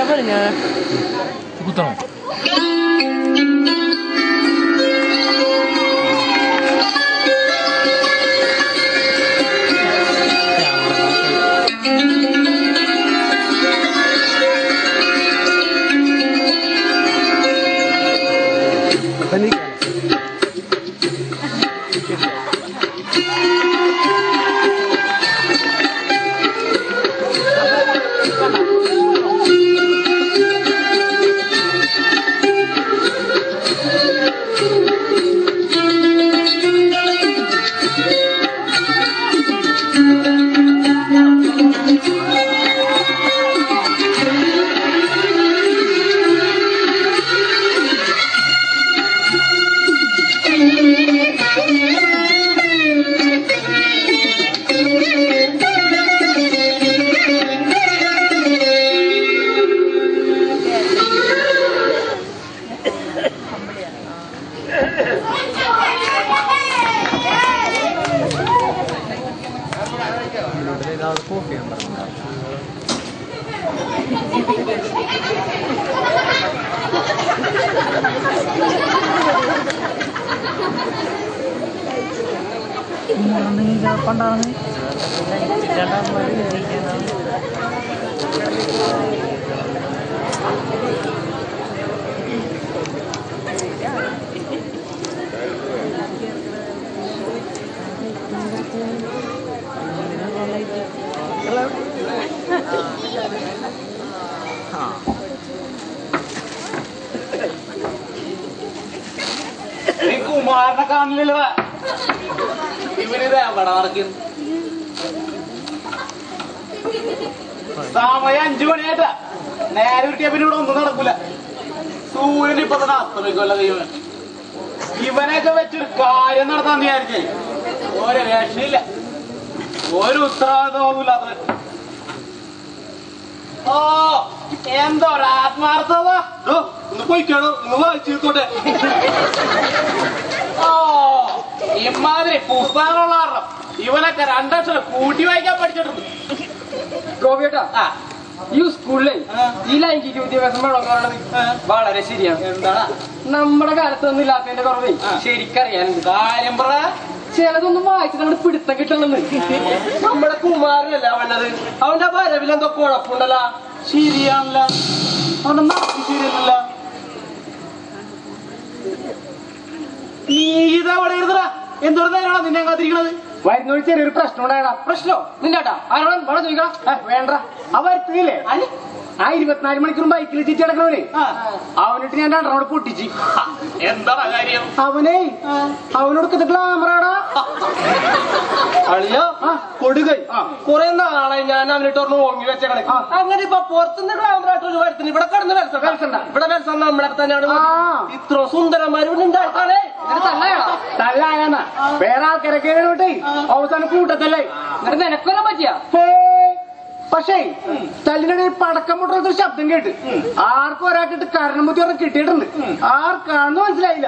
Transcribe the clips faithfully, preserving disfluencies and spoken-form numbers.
കുത്തണം. പണ്ടാണ് കുമാരനെ കാണില്ലല്ലോ. ഇവനിത് എവിടെ നടക്കുന്നു? സമയം അഞ്ചു മണിയായിട്ടാ. നേരെ കിട്ടിയ പിന്നെ ഇവിടെ ഒന്നും നടക്കൂല. സൂര്യൻ ഇപ്പൊ തന്നെ അസ്തമിക്കുമല്ലോ ദൈവം. ഇവനെയൊക്കെ വെച്ചൊരു കാര്യം നടത്താൻ വിചാരിച്ചേ ഒരു രക്ഷയില്ല, ഒരു ഉത്തരവാദിത്തമില്ലാത്ത. ഓ എന്തോ ഒരു ആത്മാർത്ഥത. ഒന്ന് പോയിക്കാണോ, ഒന്ന് വായിച്ചോട്ടെ. ഓ ഇമാതിരി പുസ്തകമുള്ള കാരണം ഇവനൊക്കെ രണ്ടക്ഷരം കൂട്ടി വായിക്കാൻ പഠിച്ചിട്ടുണ്ട്. ഗോപിയേട്ടാ, ഈ സ്കൂളിലെ ഈ ലൈംഗിക വിദ്യാഭ്യാസം വേണമെന്ന് വളരെ ശരിയാണ്. എന്താണ് നമ്മുടെ കാലത്തൊന്നും ഇല്ലാത്തതിന്റെ കുറവേ ശരിക്കറിയാനുണ്ട്. കാര്യം പറ. ചിലതൊന്നും വായിച്ചിട്ട് നമ്മുടെ പിടുത്തം കിട്ടണമെന്ന്. നമ്മുടെ കുമാരനല്ല അവനത്, അവന്റെ വരവിലെന്തോ കുഴപ്പമുണ്ടല്ലോ. ശരിയാണല്ല, അവന്റെ നാട്ടിൽ ശരിയല്ല. നീ ഇതവിടെ ഇരുന്നടാ. എന്തോരം നേരമാണ് നിന്നെ കാത്തിരിക്കണത്? വരുന്നൊരു ചെറിയൊരു പ്രശ്നം ഉണ്ടായടാ. പ്രശ്നോ നിന്റെട്ടാ? ആരോടാ വേണം ചോദിക്കണം. വേണ്ട അവ വരുത്തില്ലേ? ആ ഇരുപത്തിനാല് മണിക്കൂർ ബൈക്കിൽ ചീറ്റി കിടക്കണവനെ അവനിട്ട് ഞാൻ രണ്ടെണ്ണോട് പൊട്ടിച്ച്. എന്താണ് കാര്യം? അവനെ അവനോട് ഗ്ലാമറാടാ. അളിയോ കൊടുകൈ കുറെ നാളായി ഞാൻ അവനിട്ട് ഓർമ്മ ഓങ്ങി വെച്ചേക്കണേ. അങ്ങനെ ഇപ്പൊ പുറത്തുനിന്ന് ഗ്ലാമറായിട്ട് ഒരു വരുത്തിന് ഇവിടെ കടന്ന് വരണ്ട. ഇവിടെ വരച്ച നമ്മളെ തന്നെയാണ്. ഇത്ര സുന്ദരന്മാരും ഉണ്ടായിട്ടാണേ തല്ലായാ വേറെ ആൾക്കാരൊക്കെ അവസാനം കൂട്ടത്തല്ലേ. എന്നിട്ട് നിനക്കൊന്നും പറ്റിയ പക്ഷേ തല്ലിനിടയിൽ പടക്കം പൊട്ടുന്ന ശബ്ദം കേട്ട് ആർക്കും ഒരാൾക്കിട്ട് കരണമുത്തി ഒരെണ്ണം കിട്ടിയിട്ടുണ്ട്. ആർക്കാണെന്ന് മനസ്സിലായില്ല.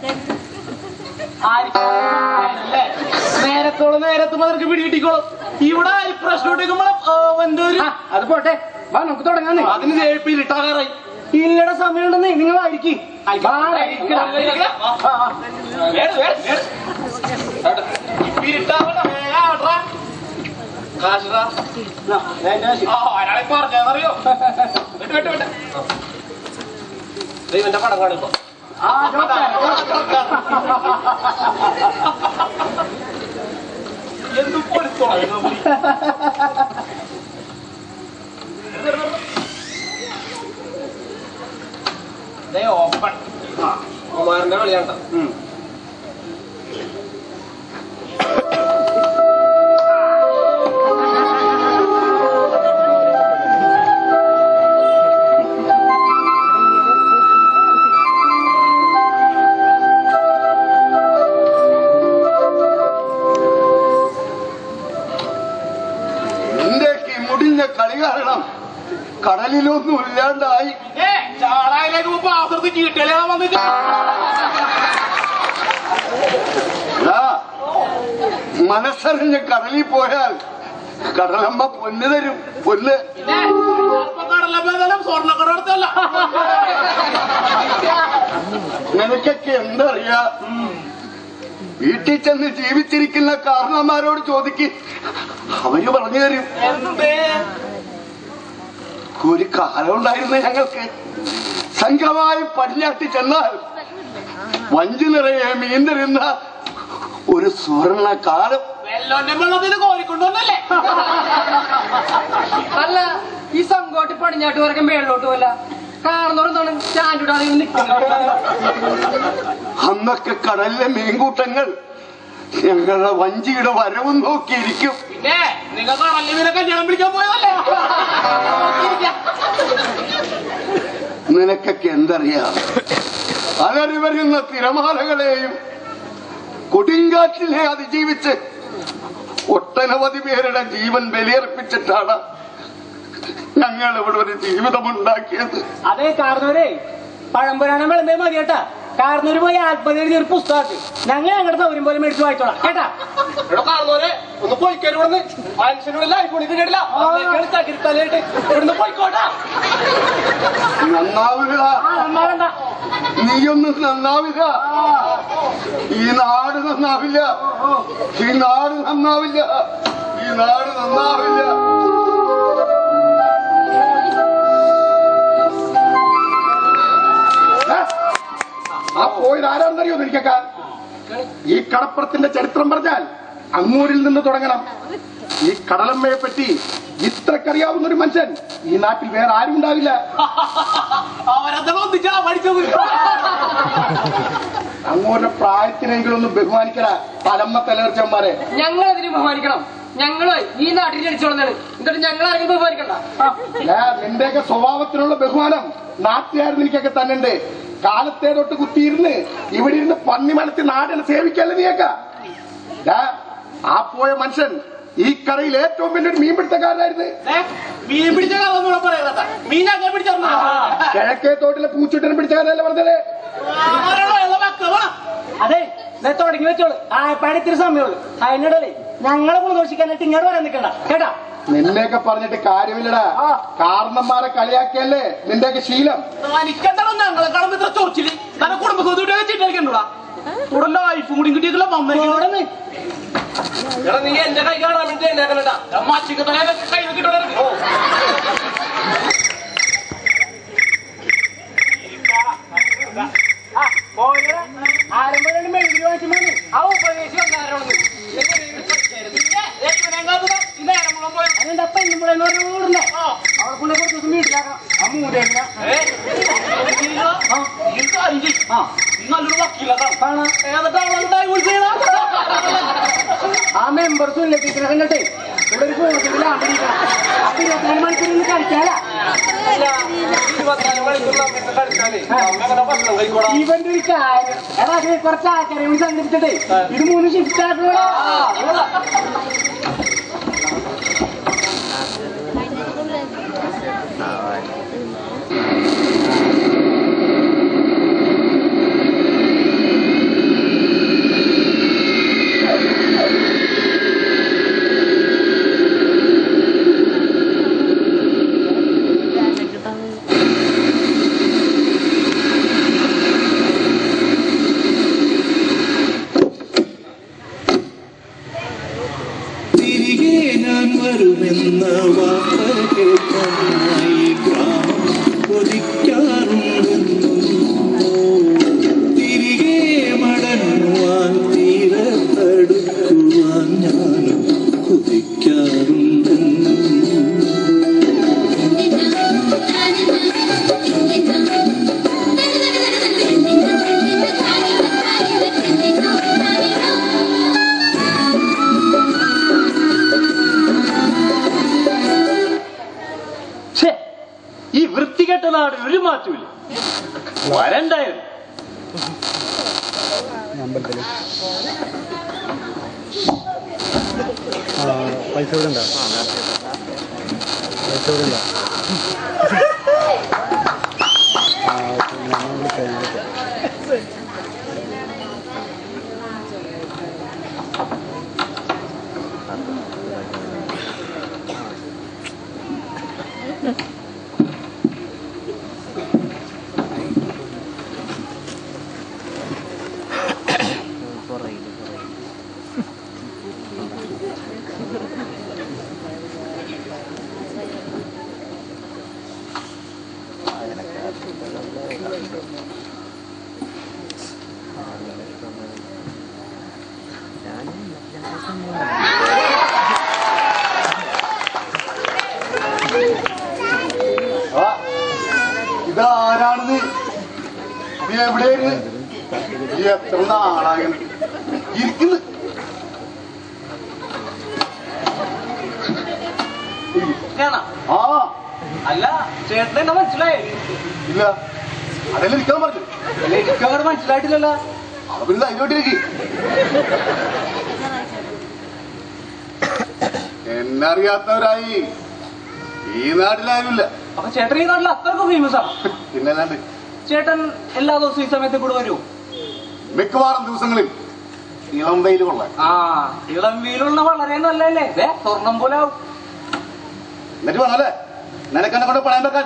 നേരത്തോളം നേരത്തും അവർക്ക് പിടികിട്ടിക്കോളും. ഇവിടെ പ്രശ്നം അത് പോട്ടെ, വാ നമുക്ക് തുടങ്ങാന്ന്. അതിന് തേപ്പിലിട്ടാകാറായി. ഇല്ലയുടെ സമയമുണ്ടെന്നേ നിങ്ങൾ ആയിരിക്കും. ഒരാളെ പറഞ്ഞറിയോ? ദൈവന്റെ പടം കാണിപ്പോ എന്തു പൊളിത്തോളൂ. ഓപ്പൺ കുമാരന്റെ കളിയാണ്ട. കളി കാരണം കടലിലൊന്നും ഇല്ലാണ്ടായി. ചാടായിലേക്ക് പാത്രത്തിൽ ചീട്ടലാ വന്നിട്ട് മനസ്സറിഞ്ഞ് കടലിൽ പോയാൽ കടലമ്മ പൊന്ന് തരും. പൊന്ന് കടലമ്മ സ്വർണ്ണക്കടത്തല്ല. നിനക്കൊക്കെ എന്തറിയാ? വീട്ടിൽ ചെന്ന് ജീവിച്ചിരിക്കുന്ന കാരണന്മാരോട് ചോദിക്ക്, അവര് പറഞ്ഞു തരും. ഒരു കാലം ഉണ്ടായിരുന്നു ഞങ്ങൾക്ക്. സംഘമായി പടിഞ്ഞാട്ടി ചെന്നാൽ വഞ്ചി നിറയെ മീൻ തരുന്ന ഒരു സുവർണ കാലം. വെല്ലോന്റെ വെള്ളത്തിന് കോരിക്കൊണ്ടുവന്നല്ലേ? അല്ല, ഈ സംഘോട്ട് പടിഞ്ഞാട്ട് വരയ്ക്കും മേളിലോട്ട് പോല കാരണോരെന്താണ് സ്റ്റാൻഡിടാതെ നിൽക്കുന്നത്? അന്നൊക്കെ കടലിലെ മീൻകൂട്ടങ്ങൾ ഞങ്ങളുടെ വഞ്ചിയുടെ വരവും നോക്കിയിരിക്കും. പിന്നെ നിങ്ങൾ കടലിൽ മീനെ കല്യാണം പിടിക്കാൻ പോയതല്ലേ? നിനക്കൊക്കെ എന്തറിയാം? അലറി വരുന്ന തിരമാലകളെയും കൊടുങ്കാറ്റിനെ അതിജീവിച്ച് ഒട്ടനവധി പേരുടെ ജീവൻ ബലിയർപ്പിച്ചിട്ടാണ് ഞങ്ങൾ ഇവിടെ ഒരു ജീവിതമുണ്ടാക്കിയത്. അതെ കാരണവരെ, പഴംപുരാണം വിളമ്പേ മതി കേട്ടാ. കാരണവര് പോയി ആത്മഹത്യ എഴുതിയ ഒരു പുസ്തകമാക്കി ഞങ്ങൾ ഞങ്ങളുടെ സൗകര്യം പോലെ മേടിച്ച് വായിച്ചോളാം കേട്ടാ. കാരണവരെ ഒന്ന് പോയിക്കാൻ ഇവിടുന്ന് മനുഷ്യനോട് ലൈഫ് വിളിച്ച് കേട്ടില്ല തലയിട്ട് ഇവിടുന്ന് പോയിക്കോട്ടാ. നന്നാവുക, നന്നാവണ്ട. നീയൊന്നും നന്നാവില്ല. ഈ നാട് നന്നാവില്ല. ഈ നാട് നന്നാവില്ല. ഈ നാട് നന്നാവില്ല. ആ പോയത് ആരാണെന്നറിയോ നിനക്കൊക്കെ? ഈ കടപ്പുറത്തിന്റെ ചരിത്രം പറഞ്ഞാൽ അങ്ങൂരിൽ നിന്ന് തുടങ്ങണം. ഈ കടലമ്മയെ പറ്റി ഇത്രക്കറിയാവുന്ന ഒരു മനുഷ്യൻ ഈ നാട്ടിൽ വേറെ ആരും ഉണ്ടാവില്ല. അങ്ങോരുടെ പ്രായത്തിനെങ്കിലും ഒന്ന് ബഹുമാനിക്കണ തലമ്മ തലർച്ചന്മാരെ. ഞങ്ങൾ അതിന് ബഹുമാനിക്കണം. ഞങ്ങള് ഈ നാട്ടിൽ ജനിച്ചോളുന്നതാണ്. എന്നിട്ട് ഞങ്ങൾ ആരെങ്കിലും ബഹുമാനിക്കണ്ട. നിന്റെയൊക്കെ സ്വഭാവത്തിനുള്ള ബഹുമാനം നാട്ടുകാർ നിനക്കൊക്കെ തന്നെ ഉണ്ട്. കാലത്തെ തൊട്ട് കുത്തിയിരുന്ന് ഇവിടെ ഇരുന്ന് പന്നി മലത്തി നാടിനെ സേവിക്കല്ലേ നീയൊക്കെ? ആ പോയ മനുഷ്യൻ ഈ കരയിൽ ഏറ്റവും വലിയൊരു മീൻ പിടുത്തക്കാരനായിരുന്നു. മീൻ പിടിച്ച കഥ പറയാ. മീനൊക്കെ പിടിച്ച കിഴക്കേ തോട്ടിലെ പൂച്ചുട്ടനെ പിടിച്ചക്കാരനല്ലേ പറഞ്ഞത്? അതെ, തുടങ്ങി വെച്ചോളൂ. ആ പഴത്തിരി സമയമുള്ളൂ. അതിനിടയിലേ ഞങ്ങളെ ഗുണദോഷിക്കാനായിട്ട് ഇങ്ങോട്ട് വരാൻ നിൽക്കണ്ട കേട്ടാ. നിന്നെയൊക്കെ പറഞ്ഞിട്ട് കാര്യമില്ലടാ. കാരണന്മാരെ കളിയാക്കിയല്ലേ നിന്റെയൊക്കെ ശീലം. എനിക്കെന്താണോ ഞങ്ങളെ കാണുമ്പോ ഇത്ര ചോദിച്ചില്ല. തന്നെ കുടുംബത്തോടെ ചിട്ടേക്കണ്ടൂടാ. കൂടെ ലൈഫും കൂടി കിട്ടിയിട്ടില്ല. നീ എന്റെ കൈ കാണാൻ വേണ്ടി മാച്ചിക്കത്തല കൈ കിട്ടോ. ആരംഭം മെഴുകി വാങ്ങിച്ചു ആ ഉപദേശി വന്നാരോന്ന് അതിന്റെ അപ്പ ഇന്നുമ്പോഴെന്ന് പറഞ്ഞൂടുണ്ടോ? അവിടെ കൊണ്ട് കുറച്ച് ദിവസം വീട്ടിലാക്കാം. ആ മൂടേണ്ട നല്ലൊരു വക്കീല ആ മെമ്പർസും ഇല്ല ടീച്ചറെ കണ്ടിട്ടേ ഇവിടെ ഒരു കോളത്തിൽ ആണ്ടിരിക്കണം. അപ്പൊ ഇരുപത്തിനാല് മണിക്കൂർ ഇന്ന് കളിക്കാല. ഇവന്റെ ഒരു കാര്യം എടാ, കുറച്ച് ആൾക്കാരെ കൂടി സംഘടിപ്പിച്ചിട്ടേ ഇത് മൂന്ന് ഷിഫ്റ്റ് ആക്കണോ? വരുമെന്ന വാർത്ത കേൾക്കാനായി ഗ്രാമം കൊതിക്കാറുണ്ടെന്നു. തിരികെ മടങ്ങുവാൻ തീരത്തടുക്കുവാൻ ഞാനും കൊതിക്കാറുണ്ടെന്നു. ഈ വൃത്തികെട്ട നാട് ഒരു മാറ്റമില്ല. വരണ്ടായിരുന്നു. പൈസ ഇവിടെ ഉണ്ടോ? പൈസ ഇവിടെ ഉണ്ടോ? ഇതാരാണെന്ന് നീ എവിടെയായിരുന്നു? നീ എത്ര നാളായി ഇരിക്കുന്നു? ആ അല്ല ചേട്ടൻ എന്നെ മനസ്സിലായി? ഇല്ല, അതെല്ലാം ഇരിക്കാൻ പറഞ്ഞു. എനിക്ക് അങ്ങോട്ട് മനസ്സിലായിട്ടില്ലല്ലോ. അവ പിന്നെ ധൈര്യമായിട്ടിരിക്കും. എന്നറിയാത്തവരായി ഈ നാട്ടിലാരുമില്ല. അപ്പൊ ചേട്ടൻ ഈ നാട്ടിൽ അത്രക്കും ഫേമസ് ആണ്? പിന്നല്ലാണ്ട്. ചേട്ടൻ എല്ലാ ദിവസവും ഈ സമയത്ത് കൂടെ വരുമോ? മിക്കവാറും ദിവസങ്ങളിൽ ഇളം വെയിൽ കൊള്ളാൻ. ആ ഇളം വെയിലുള്ള വളരെ നല്ലല്ലേ, സ്വർണം പോലെ ആവും. എന്നിട്ട് വേണല്ലേ നിനക്കെന്നെ കൊണ്ട് പണയം വെക്കാൻ?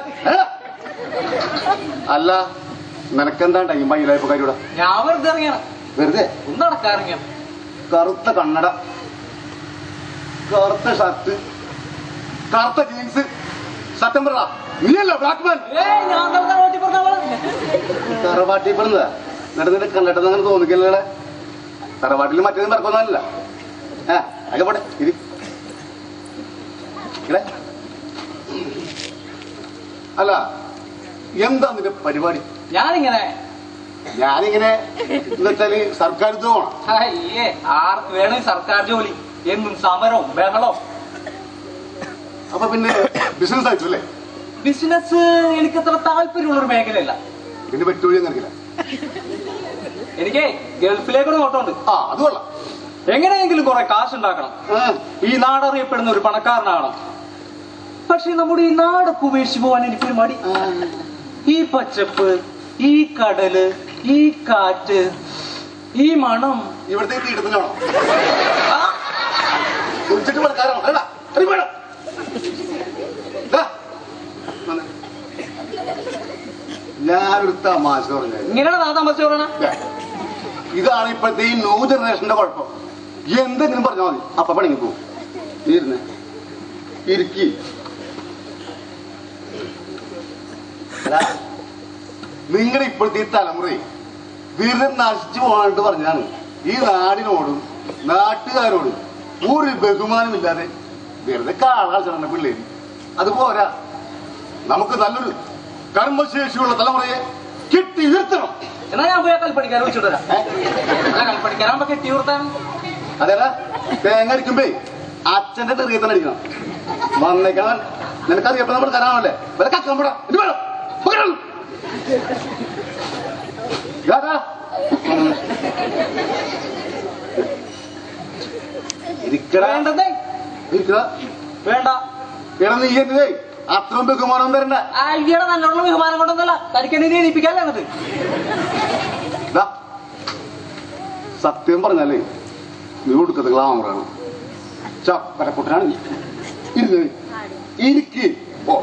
അല്ല, നിനക്കെന്താ ടൈം മയിലായപ്പോഴൂടെ? ഞാൻ വെറുതെ ഇറങ്ങിയാണ്. വെറുതെ ഒന്ന് നടക്കാൻ ഇറങ്ങിയ. കറുത്ത കണ്ണട, കറുത്ത ഷർട്ട്, കറുത്ത ജീൻസ്, സത്യം പറ നീയല്ലോ ബ്ലാക്ക് മാൻ? ഞാൻ തറവാട്ടി പറഞ്ഞ തറവാട്ടി പറഞ്ഞതാ? എന്നിട്ട് നിന്റെ കണ്ടിട്ടെന്ന് അങ്ങനെ തോന്നിക്കല്ലേ? തറവാട്ടിൽ മറ്റേതും പറക്കൊന്നല്ല. ആ അതൊക്കെ പോട്ടെ, ഇരി. അല്ല, എന്താ നിന്റെ പരിപാടി? ഞാനിങ്ങനെ ഞാനിങ്ങനെ എന്നുവെച്ചാല് സർക്കാർ ഉദ്യോഗമാണ്. അയ്യേ, ആർക്ക് വേണം ഈ സർക്കാർ ജോലി? എന്നും സമരവും ബഹളവും. അപ്പൊ പിന്നെ ബിസിനസ് ആയിട്ടു അല്ലേ? ബിസിനസ് എനിക്ക് അത്ര താല്പര്യമുള്ളൊരു മേഖലയല്ല. പിന്നെ പറ്റുവഴി അങ്ങനെയില്ല. എനിക്ക് ഗൾഫിലേക്കൊരു നോട്ടമുണ്ട്. ആ അത് കൊള്ളാം. എങ്ങനെയെങ്കിലും കുറെ കാശുണ്ടാക്കണം, ഈ നാടറിയപ്പെടുന്ന ഒരു പണക്കാരനാണ്. പക്ഷെ നമ്മുടെ ഈ നാടൊക്കെ ഉപേക്ഷിച്ച് പോവാൻ എനിക്കൊരു മടി. ഈ പച്ചപ്പ്, ഈ കടല്, ഈ കാറ്റ്, ഈ മണം. ഇവിടുത്തെ തീട്ടത്തിലാണോ? കുറിച്ചിട്ട് പണക്കാരാണോ? ഞാനൊരു തമാശ പറഞ്ഞ ഇങ്ങനെയാണ് താമസ പറയണ. ഇതാണ് ഇപ്പോഴത്തെ ഈ ന്യൂ ജനറേഷന്റെ കുഴപ്പം. എന്തെങ്കിലും പറഞ്ഞാൽ മതി അപ്പൊ പണിങ്ങി പോകും. ഇരുന്ന് ഇരിക്കി. നിങ്ങളുടെ ഇപ്പോഴത്തെ ഈ തലമുറ വീരം നശിച്ചു പോകാനായിട്ട് പറഞ്ഞാണ് ഈ നാടിനോടും നാട്ടുകാരോടും ഒരു ബഹുമാനമില്ലാതെ വെറുതെ കാളാചരണ പിള്ളേര്. അതുപോരാ, നമുക്ക് നല്ലൊരു കർമ്മശേഷിയുള്ള തലമുറയെ കെട്ടി ഉയർത്തണം. എന്നാ ഞാൻ പോയാൽ കൽപ്പണിക്കാൻ വിളിച്ചിട്ട് വരാം. അല്ല, കൽപ്പണിക്കാരാകുമ്പോ കെട്ടി ഉയർത്താൻ. അതേടാ, തേങ്ങ അടിക്കുമ്പേ അച്ഛന്റെ തെറിയത്തന്നെ അടിക്കണം. വന്നേക്കാൻ നിനക്കറിയപ്പോ നമ്മൾ തരാണല്ലേ? വില കക്കമ്പടാ ഇത് വേണം. വേണ്ടതേ വേണ്ട. എടാ നീ എന്നേ അത്രയും ബഹുമാനം തരണ്ട. അയ്യടെ നല്ലോണം ബഹുമാനം കൊണ്ടൊന്നല്ല, തനിക്കെന്നെ ജനിപ്പിക്കാല്ലേ എന്നിട്ട്. സത്യം പറഞ്ഞാലേ നീ കൊടുക്കത്ത് ഗ്ലാമറാണ്. ചപ്പരക്കുട്ടനാണ് നീ. ഇരുന്ന് ഇരിക്ക്. ഓ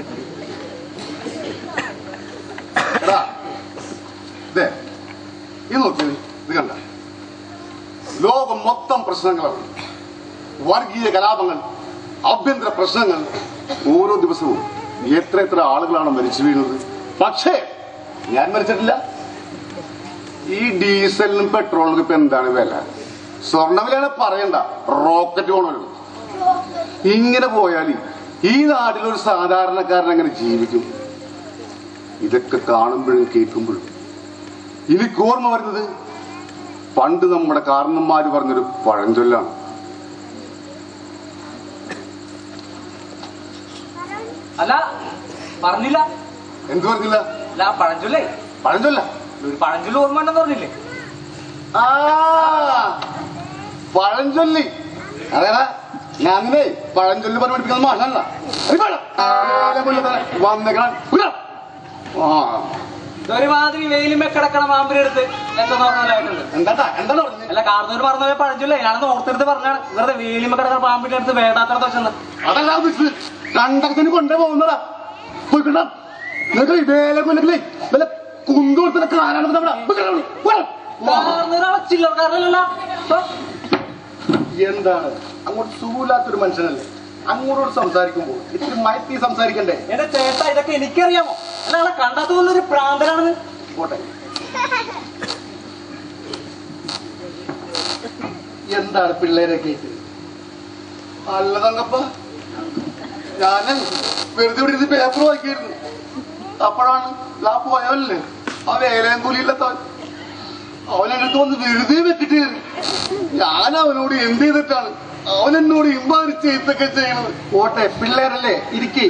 എടാ ഇതേ ഇത് നോക്കി, ഇത് കണ്ട ലോകം മൊത്തം പ്രശ്നങ്ങളാണ്. വർഗീയ കലാപങ്ങൾ, ആഭ്യന്തര പ്രശ്നങ്ങൾ. ഓരോ ദിവസവും എത്ര എത്ര ആളുകളാണ് മരിച്ചു വീഴുന്നത്. പക്ഷേ ഞാൻ മരിച്ചിട്ടില്ല. ഈ ഡീസലിനും പെട്രോളിനും ഇപ്പൊ എന്താണ് വില? സ്വർണ്ണവിലാണ് പറയണ്ട, റോക്കറ്റ് പോണല്ലോ. ഇങ്ങനെ പോയാൽ ഈ നാട്ടിലൊരു സാധാരണക്കാരൻ എങ്ങനെ ജീവിക്കും? ഇതൊക്കെ കാണുമ്പോഴും കേൾക്കുമ്പോഴും എനിക്ക് ഓർമ്മ വരുന്നത് പണ്ട് നമ്മുടെ കാരണന്മാര് പറഞ്ഞൊരു പഴഞ്ചൊല്ലാണ്. അല്ല പറഞ്ഞില്ല. എന്ത് പറഞ്ഞില്ല? അല്ല പഴഞ്ചൊല്ലേ. പഴഞ്ചൊല്ല ഒരു പഴഞ്ചൊല്ല് ഓർമ്മ ഉണ്ടെന്ന് പറഞ്ഞില്ലേ? ആ പഴഞ്ചൊല്ലി. അതേടാ, ഞാൻ അങ്ങനെ പഴഞ്ചൊല്ലി പറഞ്ഞ് പഠിപ്പിക്കുന്ന മാഷല്ല. വന്നേക്കണം. ഒരുമാതിരി വെയിലുമേ കിടക്കണ മാമ്പിനെടുത്ത് നോക്കാനായിട്ടുണ്ട്. എന്താ എന്താണ് പറഞ്ഞത്? അല്ല, കാർന്നൂർ പറഞ്ഞ പഴഞ്ചൊല്ലേ, ഞാനത് ഓർത്തെടുത്ത് പറഞ്ഞാണ്. വെറുതെ വെയിലുമേ കിടക്കണ പാമ്പിന്റെ അടുത്ത് വേണ്ടാത്ര ദോഷം. അതല്ല കണ്ടത്തിന് കൊണ്ടേ പോകുന്നതാ. പോയിക്കണ്ട നിങ്ങൾക്ക് ഇതേലെ കൊല്ലത്തില്ലേ വല്ല കുന്തു കൊടുത്ത കാലാണ് ചില്ലറക്കാരനല്ല. എന്താണ് അങ്ങോട്ട് സുഖമില്ലാത്തൊരു മനുഷ്യനല്ലേ? അങ്ങോട്ടോട് സംസാരിക്കുമ്പോൾ ഇത്തിരി മയത്തി സംസാരിക്കണ്ടേ? എന്റെ ചേട്ടാ, ഇതൊക്കെ എനിക്കറിയാമോ? അല്ല, കണ്ടാത്ത പോലൊരു പ്രാന്തനാണെന്ന്. പോട്ടെ. എന്താണ് പിള്ളേരൊക്കെ ആയിട്ട്? അല്ല തങ്കപ്പ, ഞാന് വെറുതെ ഇവിടെ ഇരുന്ന് പേപ്പർ വായിക്കായിരുന്നു. അപ്പോഴാണ് ആ പോയവല്ലേ ആ വേലയും കൂലിയില്ലാത്തവൻ, അവൻ എന്റെ അടുത്ത് വന്ന് വെറുതെ വെച്ചിട്ട് കയറി. ഞാൻ അവനോട് എന്ത് ചെയ്തിട്ടാണ് അവൻ എന്നോട് ഇമ്പാതിരിച്ച് ഇതൊക്കെ ചെയ്യണത്? പോട്ടെ, പിള്ളേരല്ലേ, ഇരിക്കേ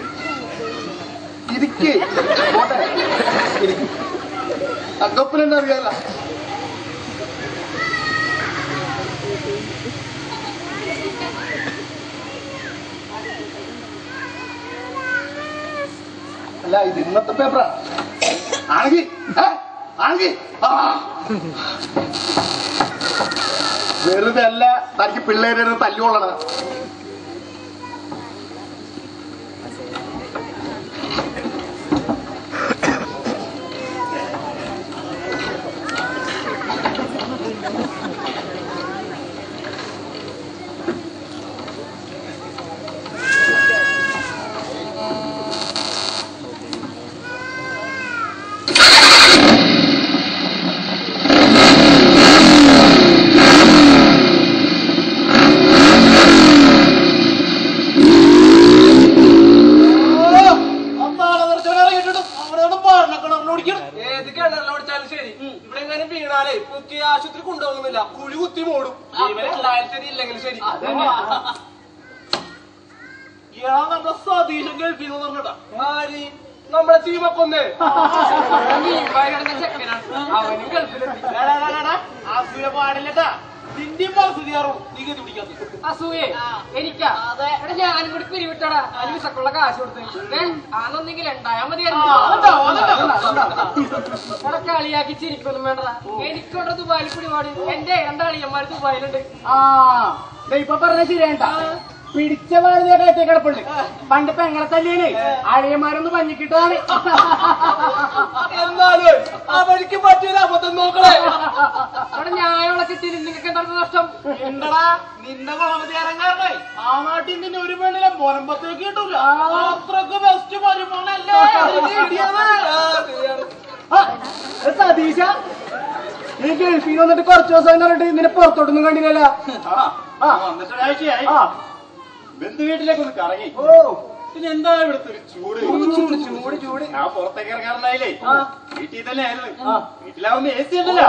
ഇരിക്കേ പോട്ടെ. തങ്കപ്പനെന്നെ അറിയാല. അല്ല, ഇത് ഇന്നത്തെ പേപ്പറാണ് ആണെങ്കിൽ ആണെങ്കിൽ വെറുതെ അല്ല തനിക്ക് പിള്ളേരെ തല്ലുകൊള്ളണം. ആശുപത്രി കൊണ്ടുപോകുന്നില്ല, കുഴി കുത്തി മൂടും. ശരി ഇല്ലെങ്കിൽ ശരി. നമ്മളെ സതീശൻ ഗൾഫിൽ നിന്ന് പറഞ്ഞിട്ടാ ആര്? നമ്മളെ ചീമക്കൊന്ന് അവനും ഗൾഫിലെത്തി. അസൂയ പാടില്ലട്ടാ. നിന്റെയും പരിസ്ഥിതി അറിവും നീ ഗതി പിടിക്കാത്ത അസൂയേ എനിക്കാ? എടാ ഞാനും കൂടി പിരിവിട്ടടാ, അതിന് വിസക്കുള്ള കാശ് കൊടുത്ത് ആണെന്നെങ്കിൽ ഉണ്ടായാ മതിയായിരുന്നു. കളിയാക്കി ചിരിക്കൊന്നും വേണ്ടടാ. എനിക്കുണ്ട് ദുബായിൽ പിടിപാട്. എന്റെ രണ്ട് അളിയന്മാര് ദുബായിലുണ്ട്. ആ ഇപ്പൊ പറഞ്ഞ ശരിയാണ്ട. പിടിച്ച പാടുന്ന കയറ്റി കിടപ്പുണ്ട്. പണ്ട് പെങ്ങളെ തല്ലിയേ അളിയന്മാരൊന്ന് പഞ്ഞിക്കിട്ടാണ്. എന്നാലും അവർക്ക് പറ്റിയൊരു അബദ്ധം നോക്കണേ. അവിടെ ഞാനുള്ള കിട്ടിയില്ല, നിങ്ങൾക്ക് എന്താണ് നഷ്ടം? എന്തടാ നിന്റെ കുളമതി ഇറങ്ങാറേ ആ നാട്ടിൽ നിന്നെ ഒരു പെണ്ണിലെ മുനമ്പത്തേക്ക് കിട്ടൂല. അത്രക്ക് ബെസ്റ്റ് മരുമോണല്ലേ സതീശ. നീ ഗൾഫിൽ വന്നിട്ട് കുറച്ചു ദിവസം പറഞ്ഞിട്ട് നിന്നെ പുറത്തോട്ടൊന്നും കണ്ടില്ലല്ലോ. വന്നിട്ട് ഒരാഴ്ചയായി. ബന്ധു വീട്ടിലേക്ക് ഒന്ന് കറങ്ങി. ഓ പിന്നെ എന്താ ഇവിടുത്തെ ഒരു ചൂട് ചൂട് ചൂട് ചൂട്. ഞാൻ പുറത്തേക്ക് ഇറങ്ങാറുണ്ടായില്ലേ, വീട്ടിൽ തന്നെ ആയിരുന്നു. വീട്ടിലാവുമ്പോ എ സി ഉണ്ടല്ലോ.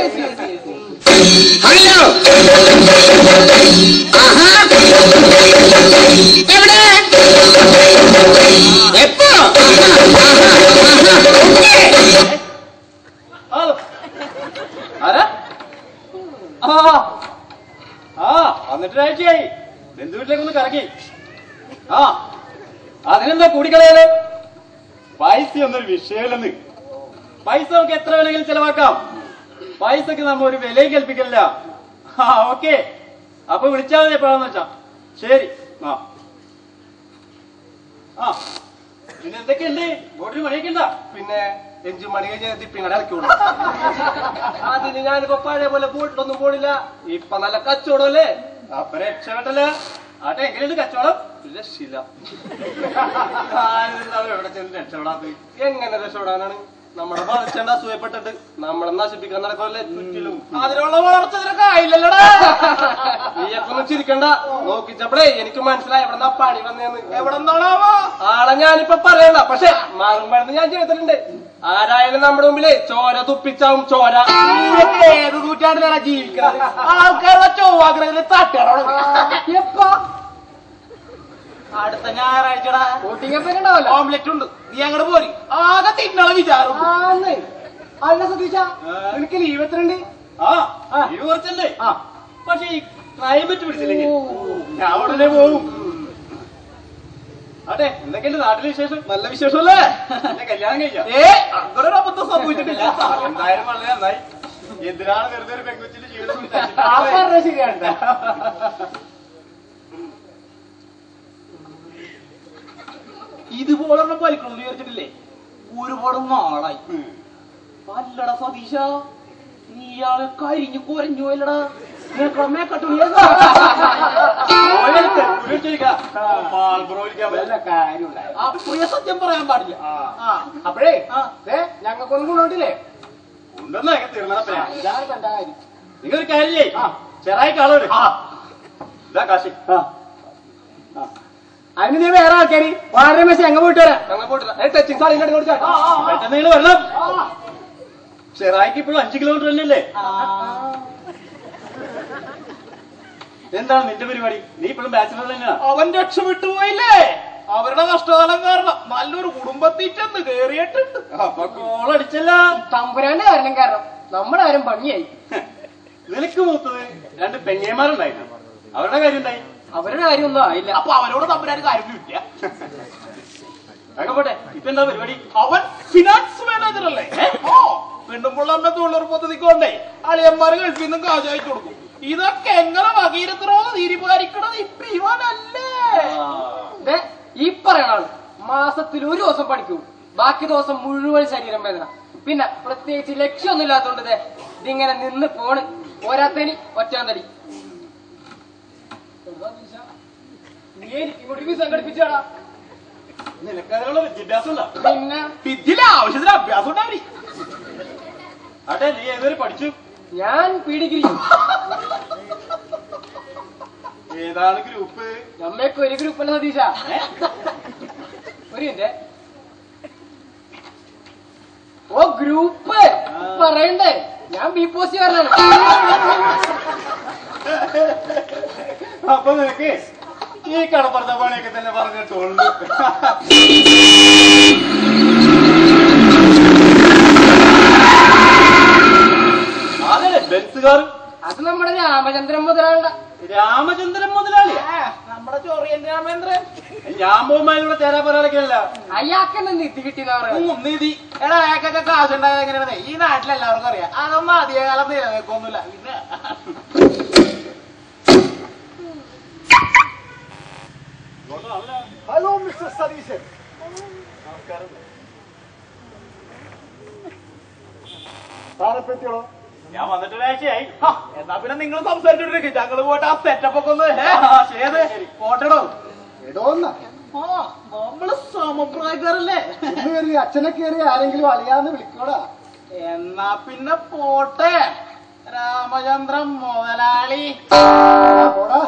ആരാ? ആ ആ വന്നിട്ട് ഒരാഴ്ചയായി. ബന്ധു വീട്ടിലേക്ക് ഒന്ന് കറങ്ങി. ആ അതിനെന്താ കൂടിക്കളയാല്? പൈസ ഒന്നൊരു വിഷയമില്ലെന്ന്. പൈസ നമുക്ക് എത്ര വേണമെങ്കിലും ചെലവാക്കാം. പൈസക്ക് നമ്മ ഒരു വിലയും കൽപ്പിക്കില്ല. ആ ഓക്കെ, അപ്പൊ വിളിച്ചാൽ മതി എപ്പോഴാന്ന് വെച്ചാ. ശരി. ആ ആ പിന്നെ എന്തൊക്കെയുണ്ട്? ബോട്ടിൽ മണിയൊക്കെ ഉണ്ടാ? പിന്നെ എഞ്ചു മണി കഴിഞ്ഞ തിപ്പിങ്ങടെ ഇറക്കിയോളൂ. അതിന് ഞാനിപ്പോ പഴയ പോലെ ബോട്ടിലൊന്നും പോണില്ല. ഇപ്പൊ നല്ല കച്ചവടമല്ലേ. അപ്പൊ രക്ഷപ്പെട്ടല്ലേ? ആട്ടെ, എങ്ങനെയുണ്ട് കച്ചവടം? രക്ഷയില്ല. എവിടെ ചെന്ന് രക്ഷപ്പെടാത്ത? എങ്ങനെ രക്ഷപ്പെടാനാണ്? നമ്മുടെ വളർച്ചേണ്ട അസൂയപ്പെട്ടിട്ട് നമ്മളെ നശിപ്പിക്കാൻ നടക്കുമല്ലേ ചുറ്റിലും. അതിനുള്ള വളർച്ച നിനക്ക് ആയില്ലല്ലോടാ. നീയൊക്കൊന്നും ചിരിക്കണ്ട. നോക്കിച്ചപ്പോഴേ എനിക്ക് മനസ്സിലായി എവിടെ നിന്നാ പണി വന്നേന്ന്. എവിടെ നിന്നാണാവോ ആളെ ഞാനിപ്പോ പറയണ്ട, പക്ഷെ മാറുമ്പോഴെന്ന് ഞാൻ ചെയ്തിട്ടുണ്ട്. ആരായാലും നമ്മുടെ മുമ്പില് ചോര തുപ്പിച്ചാവും ചോര. ഏത് നൂറ്റാണ്ടിലാണ് ജീവിക്കുന്നത്? ആൾക്കാരുടെ ചൊവ്വാഗ്രഹത്തിൽ തട്ടുകളോട് എപ്പ അടുത്ത ഞായറാഴ്ചടാ ഓട്ടിങ്ങപ്പനുണ്ടാവല്ലോ. ഓംലെറ്റ് ഉണ്ട്. നീ അങ്ങോട്ട് പോരി. ആകെ തിന്നള വിചാരം. അല്ല സതീശ, നിനക്ക് ലീവ് എത്ര ഉണ്ട്? ആ ഇത് കുറച്ചല്ലേ? പക്ഷെ ഈ ക്ലൈമറ്റ് പിടിച്ചില്ലെങ്കിൽ ഞാൻ ഉടനെ പോകും. അതെ, എന്തൊക്കെയുണ്ട് നാട്ടിലെ വിശേഷം? നല്ല വിശേഷമല്ലേ? എന്റെ കല്യാണം കഴിക്കാം. ഏ അങ്ങനെ ഒരു അബദ്ധം സംഭവിച്ചിട്ടില്ല. എന്തായാലും വളരെ നന്നായി. എന്തിനാണ് വെറുതെ ഒരു പെൺകൊച്ചിന്റെ ജീവിതം ആ പറഞ്ഞ ശരിയാണ്. ഇതുപോലുള്ള പരിക്കളും വിചാരിച്ചിട്ടില്ലേ ഒരുപാട് നാളായി. അല്ലടാ സതീശ, നീയാളെ കരിഞ്ഞു കുരഞ്ഞു അല്ലടാ. സത്യം പറയാൻ പാടില്ല. അപ്പോഴേ ഞങ്ങൾക്കൊന്നും ഗുണമുണ്ടില്ലേ? ഉണ്ടെന്ന് തീർന്നപ്പനാ. നിങ്ങളൊരു കാര്യം ചെയ്യ്, ചെറായി കളവ് ഇതാ കാശി. അതിന് നീ വേറെ ആൾക്കാര് വളരെ മെസ്സി അങ്ങ് പോയിട്ട് വരാം. ടച്ചിങ് സാർ ഇങ്ങോട്ട് കൊടുത്താ പെട്ടെന്ന് നിങ്ങൾ വരണം. ചെറായിക്ക് ഇപ്പോഴും അഞ്ചു കിലോമീറ്റർ തന്നെയല്ലേ? എന്താണ് നിന്റെ പരിപാടി? നീ ഇപ്പോഴും ബാച്ചിലർ തന്നെയാ? അവൻ രക്ഷപ്പെട്ടു പോയില്ലേ? അവരുടെ കഷ്ടകാലം കാരണം നല്ലൊരു കുടുംബത്തീറ്റെന്ന് കേറിയിട്ടുണ്ട്. അപ്പൊ കോളടിച്ചല്ല. തമ്പുരാന്റെ കാരണം കാരണം നമ്മുടെ ആരും പണിയായി. നിനക്ക് മൂത്തത് രണ്ട് പെങ്ങന്മാരുണ്ടായിരുന്നു, അവരുടെ കാര്യം ഉണ്ടായി? അവരുടെ കാര്യമൊന്നും ആയില്ല. അപ്പൊ അവരോട് തമ്പുരാന് കാര്യമില്ല. അതൊക്കെ പോട്ടെ, ഇപ്പൊ എന്താ പരിപാടി? അവൻ ഫിനാൻസ് മാനേജർ അല്ലേ? ഓ പെണ്ണുമ്പുള്ളമ്മ തൊഴിലുറപ്പ് പദ്ധതിക്കൊണ്ടേ അളിയന്മാര് ഗൾഫിൽ നിന്നും കാശ് അയച്ചു കൊടുക്കും. ഇതൊക്കെ എങ്ങനെ വകീരത്തിനോ തീരുമാനിക്കണത് ഇപ്പൊ ഇവനല്ലേ? ഈ പറയണ ആള് മാസത്തിൽ ഒരു ദിവസം പഠിക്കും, ബാക്കി ദിവസം മുഴുവൻ ശരീരം വേദന. പിന്നെ പ്രത്യേകിച്ച് ലക്ഷ്യമൊന്നും ഇല്ലാത്തോണ്ട് ഇതിങ്ങനെ നിന്ന് പോണ്. പോരാത്തനി ഒറ്റാന്തടി. നീ എനിക്ക് സംഘടിപ്പിച്ചാടാ. നിനക്ക് അതിനുള്ള വിദ്യാഭ്യാസം ഉണ്ടോ? പിന്നെ വിദ്യയിലെ ആവശ്യത്തിന് അഭ്യാസം ഉണ്ടായി. അതെ, നീ ഏതുവരെ പഠിച്ചു? ഞാൻ പീഡിഗ്രി. ഏതാണ് ഗ്രൂപ്പ്? നമ്മക്ക് ഒരു ഗ്രൂപ്പ് അല്ല സതീശ. ഒരു മിനിറ്റ്. ഓ ഗ്രൂപ്പ് പറയണ്ടേ? ഞാൻ ബി പോസിക്കാരനാണ്. അപ്പൊ നിനക്ക് ഈ കടപ്പുറത്തെ പണിയൊക്കെ തന്നെ പറഞ്ഞിട്ടുണ്ട്. അതല്ലേ ബെൻസുകാർ? അത് നമ്മുടെ രാമചന്ദ്രൻ മുതലാളുടെ. രാമചന്ദ്രൻ മുതലാളിയാ? നമ്മുടെ ചൊറിയൻ രാമേന്ദ്രൻ. ഞാൻ പോകുമ്പോഴുള്ള തേരാ പറയാനൊക്കെയല്ല. അയാൾക്കെന്നെ നിധി കിട്ടിയെന്ന് പറയുന്നത്. നിധി എടാ അയാൾക്കൊക്കെ കാശുണ്ടായത് എങ്ങനെയാണ് ഈ നാട്ടിൽ എല്ലാവർക്കും അറിയാം. അതൊന്നും അധികകാലം നിലനിൽക്കൊന്നുമില്ല. പിന്നെ ഹലോ മിസ്റ്റർ സതീശൻ. സാറെ പറ്റിയോളൂ. ഞാൻ വന്നിട്ട് ഒരാഴ്ചയായി. എന്നാ പിന്നെ നിങ്ങൾ സംസാരിച്ചോണ്ടിരിക്കും. ഞങ്ങള് പോയിട്ട് ആ സെറ്റപ്പ് ഒക്കെ ഒന്ന് പോട്ടടോ. എടോന്ന ആ നമ്മള് സമപ്രായക്കാരല്ലേ? ഇന്ന് കയറി അച്ഛനെ കയറി ആരെങ്കിലും അളിയാന്ന് വിളിക്കോടാ. എന്നാ പിന്നെ പോട്ടെ രാമചന്ദ്രൻ മുതലാളി. പോടാ.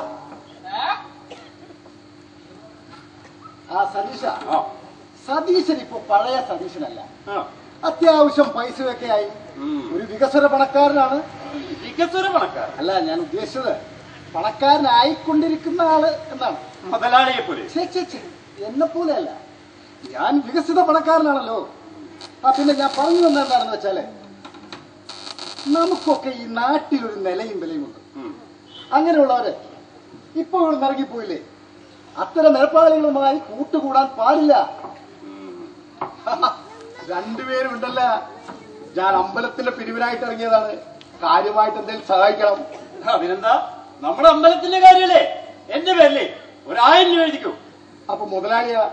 ആ സതീശ, സതീശൻ ഇപ്പൊ പഴയ സതീശനല്ല. അത്യാവശ്യം പൈസയൊക്കെ ആയി ഒരു വികസന പണക്കാരനാണ്. വികസന പണക്കാർ അല്ല ഞാൻ ഉദ്ദേശിച്ചത് പണക്കാരനായിക്കൊണ്ടിരിക്കുന്ന ആള് എന്നാണ്. മുതലാളിയെ പോലെ? എന്നെ പോലെയല്ല, ഞാൻ വികസിത പണക്കാരനാണല്ലോ. ആ പിന്നെ ഞാൻ പറഞ്ഞു വന്ന എന്താണെന്ന് വെച്ചാല് നമുക്കൊക്കെ ഈ നാട്ടിലൊരു നിലയും വിലയും ഉണ്ട്. അങ്ങനെയുള്ളവര് ഇപ്പൊ ഇവിടെ നിറങ്ങിപ്പോയില്ലേ? അത്തരം ഏർപ്പാടുകളുമായി കൂട്ടുകൂടാൻ പാടില്ല. രണ്ടുപേരും ഉണ്ടല്ല, ഞാൻ അമ്പലത്തിന്റെ പിരിവിനായിട്ട് ഇറങ്ങിയതാണ്. കാര്യമായിട്ട് എന്തെങ്കിലും സഹായിക്കണം. അതിനെന്താ, നമ്മുടെ അമ്പലത്തിന്റെ കാര്യല്ലേ? എന്റെ പേരില്ലേ ഒരായിരം രൂപ എഴുതിക്കോ. അപ്പൊ മുതലാളിയാ?